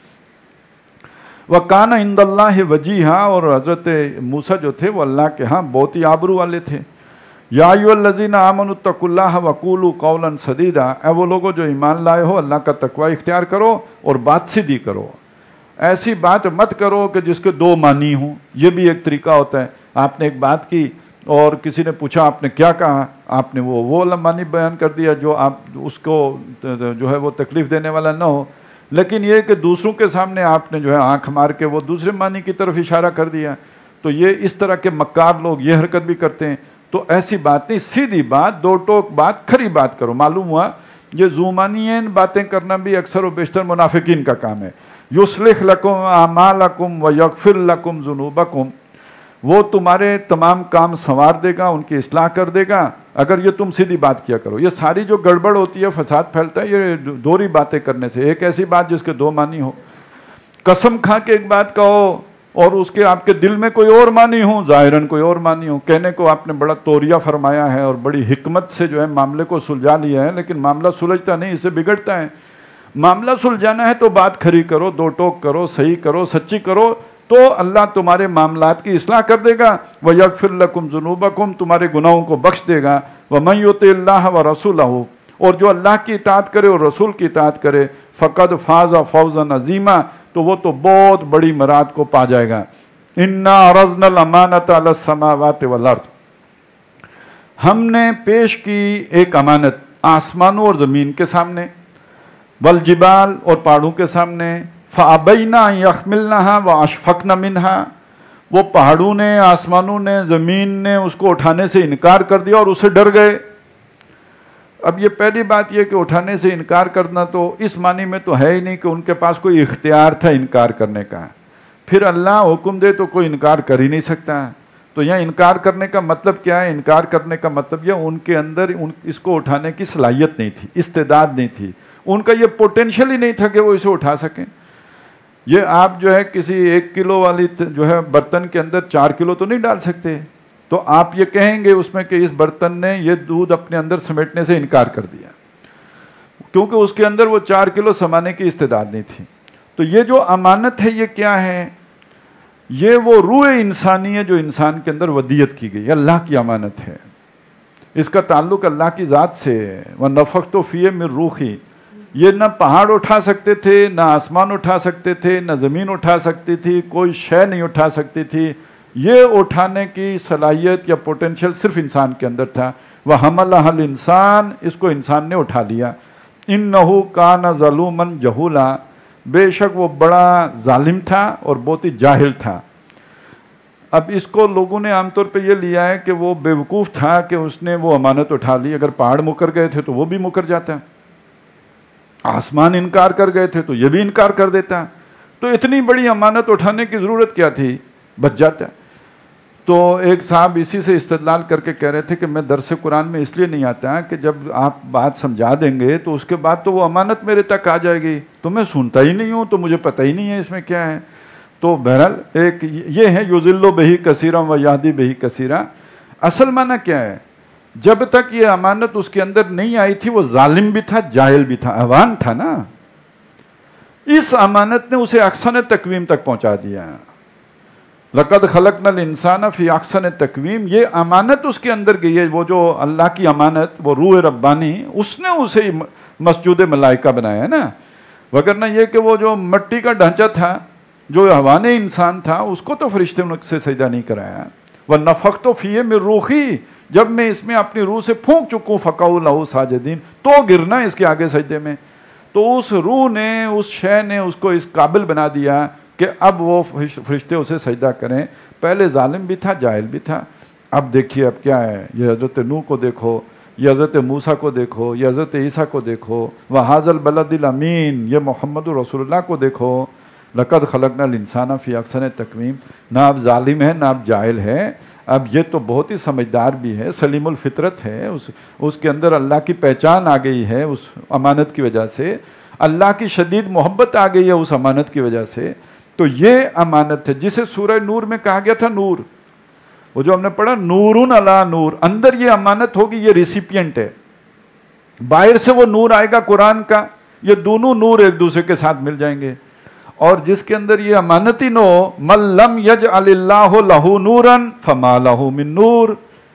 وَقَانَ عِنْدَ اللَّهِ وَجِيهًا، اور حضرت موسیٰ جو تھے وہ اللہ کے ہاں بہت ہی آبرو والے تھے۔ یا ایھا الذین آمنوا اتقوا اللہ وقولوا قولا سدیدا، اے وہ لوگوں جو ایمان لائے ہو اللہ کا تقوی اختیار کرو اور بات سیدھی کرو، ایسی بات مت کرو کہ جس کے دو معنی ہوں۔ یہ بھی ایک طریقہ ہوتا ہے، آپ نے ایک بات کی اور کسی نے پوچھا آپ نے کیا کہا، آپ نے وہ معنی بیان کر دیا جو آپ اس کو جو ہے وہ تکلیف دینے والا نہ ہو، لیکن یہ کہ دوسروں کے سامنے آپ نے جو ہے آنکھ مار کے وہ دوسرے معنی کی طرف اشارہ کر دیا۔ تو یہ اس طرح کے مکار لوگ یہ حرکت بھی کرتے ہیں۔ تو ایسی بات نہیں، سیدھی بات، دو ٹوک بات، کھری بات کرو۔ معلوم ہوا یہ زومانین باتیں کرنا بھی اکثر و بیشتر منافقین کا کام ہے۔ یصلح لکم اعمالکم ویغفر لکم ذنوبکم، وہ تمہارے تمام کام سنوار دے گا، ان کی اصلاح کر دے گا اگر یہ تم سیدھی بات کیا کرو۔ یہ ساری جو گڑبڑ ہوتی ہے، فساد پھیلتا ہے، یہ دوہری باتیں کرنے سے۔ ایک ایسی بات جس کے دو معنی ہو، قسم کھا کے ایک بات کہو اور اس کے آپ کے دل میں کوئی اور معنی ہو، ظاہراً کوئی اور معنی ہو۔ کہنے کو آپ نے بڑا توریہ فرمایا ہے اور بڑی حکمت سے جو ہے معاملے کو سلجھا لیا ہے، لیکن معاملہ سلجھتا نہیں، اسے بگڑتا ہے۔ معاملہ سلجھانا ہے تو بات کھری کرو، دو ٹوک کرو، صحیح کرو، سچی کرو، تو اللہ تمہارے معاملات کی اصلاح کر دے گا۔ وَيَغْفِرْ لَكُمْ ذُنُوبَكُمْ، تمہارے گناہوں کو بخش دے گا۔ وَمَن يُطِعِ اللَّهَ وَرَسُولَهُ، اور جو اللہ کی اطاعت کرے اور رسول کی اطاعت کرے، فَقَدْ فَازَ فَوْزًا عَظِيمًا، تو وہ تو بہت بڑی مراد کو پا جائے گا۔ إِنَّا عَرَضْنَا الْأَمَانَةَ عَلَى السَّمَاوَاتِ وَالْأَرْضِ، ہم نے پیش کی ایک امانت آسمانوں اور زمین کے سامنے، والجبال، اور پہاڑوں کے سامنے، فَأَبَيْنَا أَن يَحْمِلْنَهَا وَأَشْفَقْنَ مِنْهَا، وہ پہاڑوں نے، آسمانوں نے، زمین نے اس کو اٹھانے سے انکار کر دیا اور اسے ڈر گئے۔ اب یہ پہلی بات یہ کہ اٹھانے سے انکار کرنا تو اس معنی میں تو ہے ہی نہیں کہ ان کے پاس کوئی اختیار تھا انکار کرنے کا، پھر اللہ حکم دے تو کوئی انکار کر ہی نہیں سکتا۔ تو یہاں انکار کرنے کا مطلب کیا ہے؟ انکار کرنے کا مطلب یہ ان کے اندر اس کو اٹھانے کی صلاحیت نہیں تھی، استعداد نہیں تھی، ان کا یہ پوٹینشیل ہی نہیں تھا کہ وہ اسے اٹھا سکیں۔ یہ آپ جو ہے کسی 1 کلو والی جو ہے برتن کے اندر 4 کلو تو نہیں ڈال سکتے، تو آپ یہ کہیں گے اس میں کہ اس برتن نے یہ دودھ اپنے اندر سمیٹنے سے انکار کر دیا، کیونکہ اس کے اندر وہ 4 کلو سمانے کی استعداد نہیں تھی۔ تو یہ جو امانت ہے یہ کیا ہے؟ یہ وہ روح انسانی ہے جو انسان کے اندر ودیت کی گئی، اللہ کی امانت ہے، اس کا تعلق اللہ کی ذات سے ہے۔ وَنَفَخْتُ فِيهِ مِن رُوحِي، یہ نہ پہاڑ اٹھا سکتے تھے، نہ آسمان اٹھا سکتے تھے، نہ زمین اٹھا سکتی تھی، کوئی شے نہیں اٹھا سکتی تھی۔ یہ اٹھانے کی صلاحیت یا پوٹینشیل صرف انسان کے اندر تھا۔ وَحَمَلَهَا الْإِنسَانُ، اس کو انسان نے اٹھا لیا۔ إِنَّهُ كَانَ ظَلُومًا جَهُولًا، بے شک وہ بڑا ظالم تھا اور بہت ہی جاہل تھا۔ اب اس کو لوگوں نے عام طور پہ یہ لیا ہے کہ وہ بیوقوف تھا کہ اس نے وہ امانت اٹھا لی، اگر پہاڑ مکر گئے تھے تو وہ بھی مکر جاتا، آسمان انکار کر گئے تھے تو یہ بھی انکار کر دیتا، تو اتنی بڑی امانت اٹھانے کی ضرورت کیا تھی، بچ جاتا۔ تو ایک صاحب اسی سے استدلال کر کے کہہ رہے تھے کہ میں درس قرآن میں اس لیے نہیں آتا کہ جب آپ بات سمجھا دیں گے تو اس کے بعد تو وہ امانت میرے تک آ جائے گی، تو میں سنتا ہی نہیں ہوں، تو مجھے پتہ ہی نہیں ہے اس میں کیا ہے۔ تو بہرحال ایک یہ ہے یضل بہ کثیرا و یہدی بہ کثیرا۔ اصل معنی کیا ہے؟ جب تک یہ امانت اس کے اندر نہیں آئی تھی وہ ظالم بھی تھا، جاہل بھی تھا، احوان تھا نا۔ اس امانت نے اسے احسن تقویم تک پہنچا دیا۔ لقد خلقنا الانسان فی احسن تقویم، یہ امانت اس کے اندر گئی ہے، وہ جو اللہ کی امانت، وہ روح ربانی، اس نے اسے مسجود ملائکہ بنایا ہے نا، وگرنہ یہ کہ وہ جو مٹی کا ڈھانچہ تھا، جو حیوان انسان تھا، اس کو تو فرشتے نے سے سجدہ نہیں کرایا۔ وَنَفَخْتُ فِيهِ مِن رُوحِي، جب میں اس میں اپنی روح سے پھونک چکوں، فَقَعُوا لَهُ ساجدین، تو گرنا اس کے آگے سجدے میں۔ تو اس روح نے، اس شے نے اس کو اس قابل بنا دیا کہ اب وہ فرشتے اسے سجدہ کریں۔ پہلے ظالم بھی تھا، جاہل بھی تھا۔ اب دیکھیے اب کیا ہے، یہ حضرت نوح کو دیکھو، یہ حضرت موسیٰ کو دیکھو، یہ حضرت عیسیٰ کو دیکھو، وَهَذَا الْبَلَدِ الْأَمِينَ، یہ محمد رسول اللہ کو دیکھو۔ لقد خلقنا الانسان فی احسن تقویم، نہ اب ظالم ہے نہ اب جاہل ہے، اب یہ تو بہت ہی سمجھدار بھی ہے، سلیم الفطرت ہے، اس کے اندر اللہ کی پہچان آ گئی ہے اس امانت کی وجہ سے، اللہ کی شدید محبت آ گئی ہے اس امانت کی وجہ سے۔ تو یہ امانت ہے جسے سورہ نور میں کہا گیا تھا نور، وہ جو ہم نے پڑھا نورن علی نور، اندر یہ امانت ہوگی، یہ ریسیپینٹ ہے، باہر سے وہ نور آئے گا قرآن کا، یہ دونوں نور ایک دوسرے کے ساتھ مل جائیں گے. اور جس کے اندر یہ امانت ہی نہ ہو، من لم یجعل اللہ لہ نورا فما لہ من نور،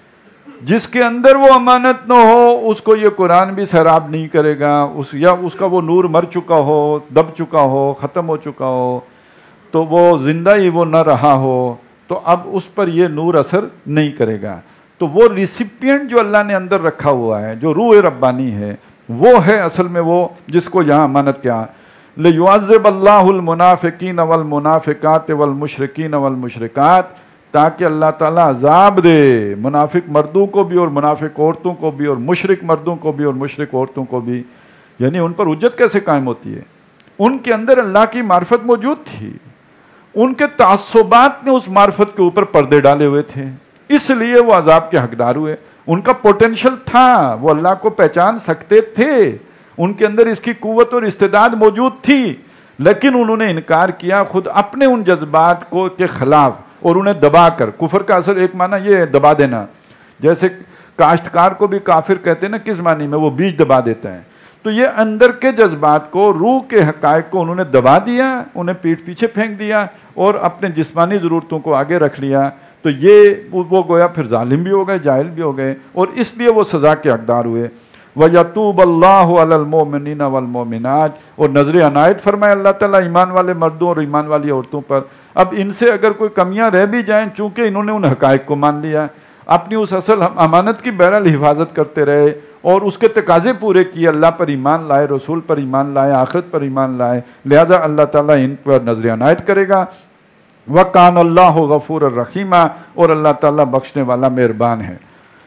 جس کے اندر وہ امانت نہ ہو اس کو یہ قرآن بھی سیراب نہیں کرے گا، یا اس کا وہ نور مر چکا ہو، دب چکا ہو، ختم ہو چکا ہو، تو وہ زندہ ہی وہ نہ رہا ہو، تو اب اس پر یہ نور اثر نہیں کرے گا. تو وہ ریسیپینٹ جو اللہ نے اندر رکھا ہوا ہے، جو روح ربانی ہے، وہ ہے اصل میں وہ جس کو یہاں امانت کیا. لِيُعَذِّبَ اللَّهُ الْمُنَافِقِينَ وَالْمُنَافِقَاتِ وَالْمُشْرِكِينَ وَالْمُشْرِكَاتِ، تاکہ اللہ تعالیٰ عذاب دے منافق مردوں کو بھی اور منافق عورتوں کو بھی، اور مشرک مردوں کو بھی اور مشرک عورتوں کو بھی. یعنی ان پر حجت کیسے قائم ہوتی ہے؟ ان کے اندر اللہ کی معرفت موجود تھی، ان کے تعصبات نے اس معرفت کے اوپر پردے ڈالے ہوئے تھے، اس لیے وہ عذاب کے حقدار ہوئے. ان کا پوٹینشل تھا، وہ اللہ کو پہچان سکتے تھے، ان کے اندر اس کی قوت اور استعداد موجود تھی، لیکن انہوں نے انکار کیا خود اپنے ان جذبات کو کے خلاف، اور انہیں دبا کر. کفر کا اثر ایک معنی یہ ہے دبا دینا، جیسے کاشتکار کو بھی کافر کہتے ہیں نا، کس معنی میں؟ وہ بیج دبا دیتا ہے. تو یہ اندر کے جذبات کو، روح کے حقائق کو انہوں نے دبا دیا، انہیں پیٹھ پیچھے پھینک دیا اور اپنے جسمانی ضرورتوں کو آگے رکھ لیا. تو یہ وہ گویا پھر ظالم بھی ہو گئے، جاہل بھی ہو گئے، اور اس لیے وہ سزا کے حقدار ہوئے. وَيَتُوبَ اللَّهُ عَلَى الْمُؤْمِنِينَ وَالْمُؤْمِنَاتِ، اور نظر عنایت فرمائے اللہ تعالیٰ ایمان والے مردوں اور ایمان والی عورتوں پر. اب ان سے اگر کوئی کمیاں رہ بھی جائیں، چونکہ انہوں نے ان حقائق کو مان لیا، اپنی اس اصل امانت کی بہرحال حفاظت کرتے رہے اور اس کے تقاضے پورے کیے، اللہ پر ایمان لائے، رسول پر ایمان لائے، آخرت پر ایمان لائے، لہذا اللہ تعالیٰ ان پر نظر عنایت کرے گا. وَكَانَ اللَّهُ غَفُورًا رَحِيمًا، اور اللہ تعالیٰ بخشنے والا مہربان ہے.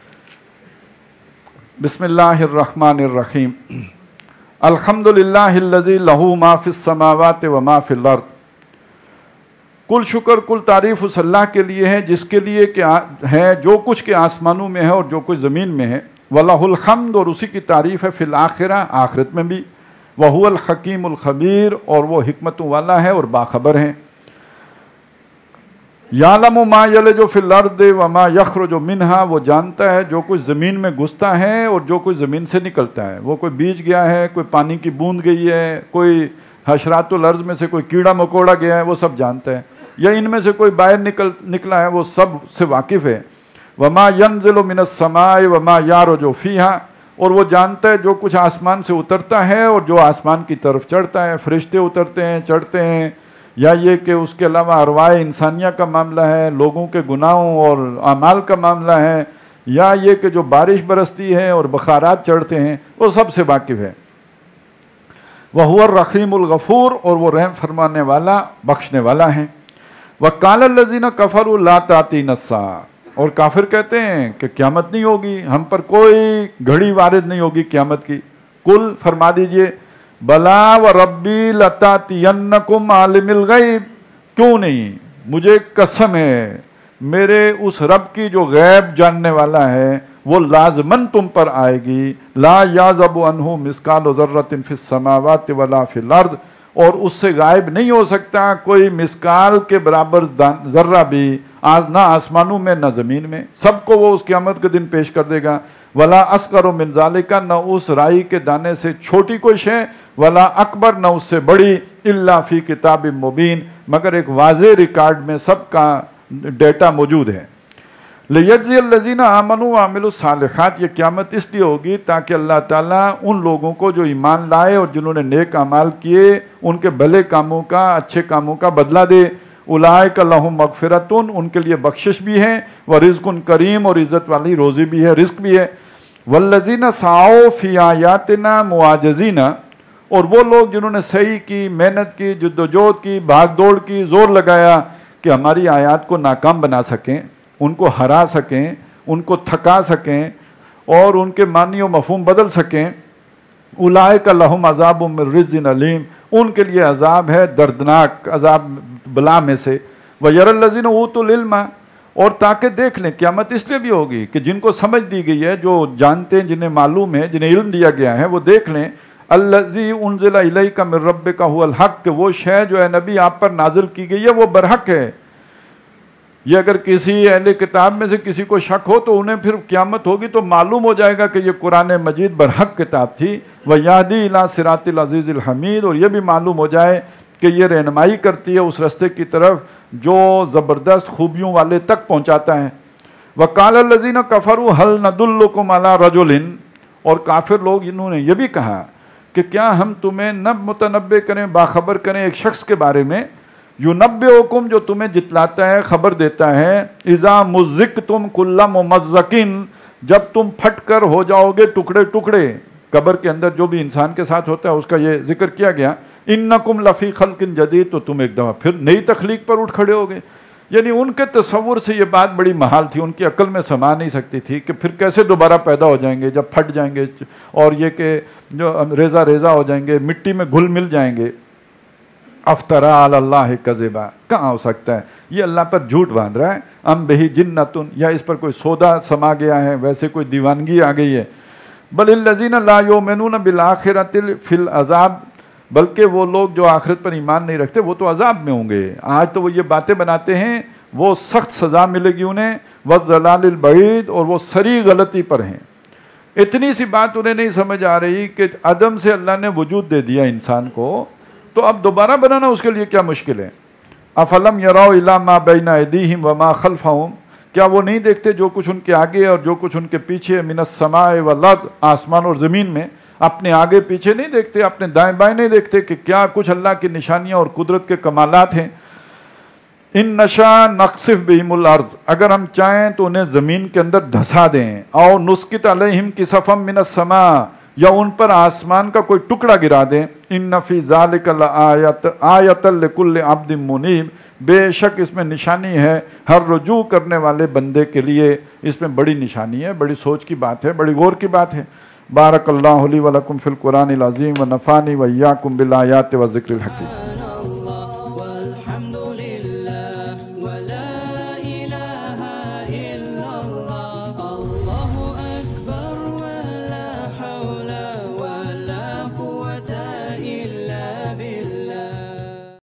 بسم اللہ الرحمن الرحیم. الحمدللہ الذی لہ ما فی السماوات و ما فی الارض، کل شکر کل تعریف اس اللہ کے لیے ہے جس کے لیے ہے جو کچھ کے آسمانوں میں ہے اور جو کچھ زمین میں ہے. وَلَهُ الْحَمْدُ، اور اسی کی تعریف ہے فی الآخرہ، آخرت میں بھی. وَهُوَ الْحَكِيمُ الْخَبِيرُ، اور وہ حکمتوں والا ہے اور باخبر ہے. یعلم ما یلج فی الارض وما یخرج منہا، وہ جانتا ہے جو کچھ زمین میں گھستا ہے اور جو کچھ زمین سے نکلتا ہے. وہ کوئی بیج گیا ہے، کوئی پانی کی بوند گئی ہے، کوئی حشرات الارض میں سے کوئی کیڑا مکوڑا گیا ہے، وہ سب جانتا ہے. یا ان میں سے کوئی باہر نکلا ہے، وہ سب سے واقف ہے. وما ینزل من السماء وما یعرج فیہا، اور وہ جانتا ہے جو کچھ آسمان سے اترتا ہے اور جو آسمان کی طرف چڑھتا ہے. فرشتے اترتے ہیں، چڑھتے ہیں، یا یہ کہ اس کے علاوہ ارواح انسانیہ کا معاملہ ہے، لوگوں کے گناہوں اور اعمال کا معاملہ ہے، یا یہ کہ جو بارش برستی ہے اور بخارات چڑھتے ہیں، وہ سب سے واقف ہے. وَهُوَ الرَّحِيمُ الْغَفُورُ، اور وہ رحم فرمانے والا، بخشنے والا ہے. وَقَالَ الَّذِينَ كَفَرُوا لَا تَأْتِينَا السَّاعَةُ، اور کافر کہتے ہیں کہ قیامت نہیں ہوگی، ہم پر کوئی گھڑی وارد نہیں ہوگی قیامت کی. قل، فرما دیجئے، بلا و ربی لتاتینکم عالم الغیب، کیوں نہیں، مجھے قسم ہے میرے اس رب کی جو غیب جاننے والا ہے، وہ لازماً تم پر آئے گی. لا یعزب عنہ مثقال ذرۃ فی السماوات ولا فی الارض، اور اس سے غائب نہیں ہو سکتا کوئی مثقال کے برابر ذرہ بھی، نہ آسمانوں میں نہ زمین میں. سب کو وہ اس قیامت کے دن پیش کر دے گا. ولا اصغر من ذالک، نہ اس رائی کے دانے سے چھوٹی کوئی شے، ولا اکبر، نہ اس سے بڑی، الا فی کتاب مبین، مگر ایک واضح ریکارڈ میں سب کا ڈیٹا موجود ہے. لیجزی الذین آمنوا وعملوا الصالحات، یہ قیامت اس لیے ہوگی تاکہ اللہ تعالیٰ ان لوگوں کو جو ایمان لائے اور جنہوں نے نیک اعمال کیے، ان کے بھلے کاموں کا، اچھے کاموں کا بدلہ دے. اولئک لہم مغفرۃ، ان کے لیے بخشش بھی ہے، ورزق کریم، اور عزت والی روزی بھی ہے، رزق بھی ہے. والذین سعوا فی آیاتنا معاجزین، اور وہ لوگ جنہوں نے صحیح کی، محنت کی، جدوجہد کی، بھاگ دوڑ کی، زور لگایا کہ ہماری آیات کو ناکام بنا سکیں، ان کو ہرا سکیں، ان کو تھکا سکیں اور ان کے معنی و مفہوم بدل سکیں. اولئک لہم عذاب من رجز علیم، ان کے لیے عذاب ہے دردناک، عذاب بلا میں سے. وَيَرَى الَّذِينَ أُوتُوا الْعِلْمَ، اور تاکہ دیکھ لیں، قیامت اس لیے بھی ہوگی کہ جن کو سمجھ دی گئی ہے، جو جانتے ہیں، جنہیں معلوم ہے، جنہیں علم دیا گیا ہے، وہ دیکھ لیں. الَّذِي أُنزِلَ إِلَيْكَ مِن رَبِّكَ هُوَ الْحَقُّ، کہ وہ شے جو اے نبی آپ پر نازل کی گئی ہے وہ برحق ہے. یہ اگر کسی اہل کتاب میں سے کسی کو شک ہو تو انہیں پھر قیامت ہوگی تو معلوم ہو جائے گا کہ یہ قرآن مجید برحق کتاب تھی، وَيَهْدِي إِلَىٰ صِرَاطِ الْعَزِيزِ الْحَمِيدِ، اور یہ بھی معلوم ہو جائے کہ یہ رہنمائی کرتی ہے اس رستے کی طرف جو زبردست خوبیوں والے تک پہنچاتا ہے۔ وَقَالَ الَّذِينَ كَفَرُوا هَلْ نَدُلُّكُمْ عَلَىٰ رَجُلٍ، اور کافر لوگ انہوں نے یہ بھی کہا کہ کیا ہم تمہیں متنبع کریں، باخبر کریں ایک شخص کے بارے میں، یُنَبِّئُکُم جو تمہیں جتلاتا ہے، خبر دیتا ہے، اِذَا مُزِّقْتُمْ كُلَّ مُمَزَّقٍ، جب تم پھٹ کر ہو جاؤ گے ٹکڑے ٹکڑے۔ قبر کے اندر جو بھی انسان کے ساتھ ہوتا ہے اس کا یہ ذکر کیا گیا، اِنَّکُمْ لَفِی خَلْقٍ جَدِیدٍ، تو تم ایک دفعہ پھر نئی تخلیق پر اٹھ کھڑے ہوگے۔ یعنی ان کے تصور سے یہ بات بڑی محال تھی، ان کی عقل میں سما نہیں سکتی تھی کہ پھر کیسے دوبارہ پیدا ہو جائیں گے جب پھٹ جائیں گے، اور یہ کہ جو ریزہ ریزہ ہو جائیں گے، مٹی میں گھل مل جائیں گے۔ افترا علی اللہ کذبا، کہاں ہو سکتا ہے، یہ اللہ پر جھوٹ باندھ رہا ہے، ام بہی جنتن، یا اس پر کوئی سودا سما گیا ہے، ویسے کوئی دیوانگی آ گئی ہے۔ بل الذین لا یؤمنون بالآخرۃ فی العذاب، بلکہ وہ لوگ جو آخرت پر ایمان نہیں رکھتے وہ تو عذاب میں ہوں گے۔ آج تو وہ یہ باتیں بناتے ہیں، وہ سخت سزا ملے گی انہیں، والضلال البعید، اور وہ سری غلطی پر ہیں۔ اتنی سی بات انہیں نہیں سمجھ آ رہی کہ عدم سے اللہ نے وجود دے دیا انسان کو، تو اب دوبارہ بنانا اس کے لیے کیا مشکل ہے۔ افلم یروا الی ما بین ایدیہم وما خلفہم، کیا وہ نہیں دیکھتے جو کچھ ان کے آگے اور جو کچھ ان کے پیچھے، من السماء والارض، آسمان اور زمین میں، اپنے آگے پیچھے نہیں دیکھتے، اپنے دائیں بائیں نہیں دیکھتے کہ کیا کچھ اللہ کی نشانیاں اور قدرت کے کمالات ہیں۔ ان نشاء نخسف بہم الارض، اگر ہم چاہیں تو انہیں زمین کے اندر دھسا دیں، او نسقط علیہم کسفا من السماء، یا ان پر آسمان کا کوئی ٹکڑا گرا دیں۔ ان فی ذالک لآیۃ لکل عبد منیب، بے شک اس میں نشانی ہے ہر رجوع کرنے والے بندے کے لیے، اس میں بڑی نشانی ہے، بڑی سوچ کی بات ہے، بڑی غور کی بات ہے۔ بارک اللہ لی ولکم فی القرآن العظیم ونفعنی وإیاکم بالآیات والذکر الحکیم۔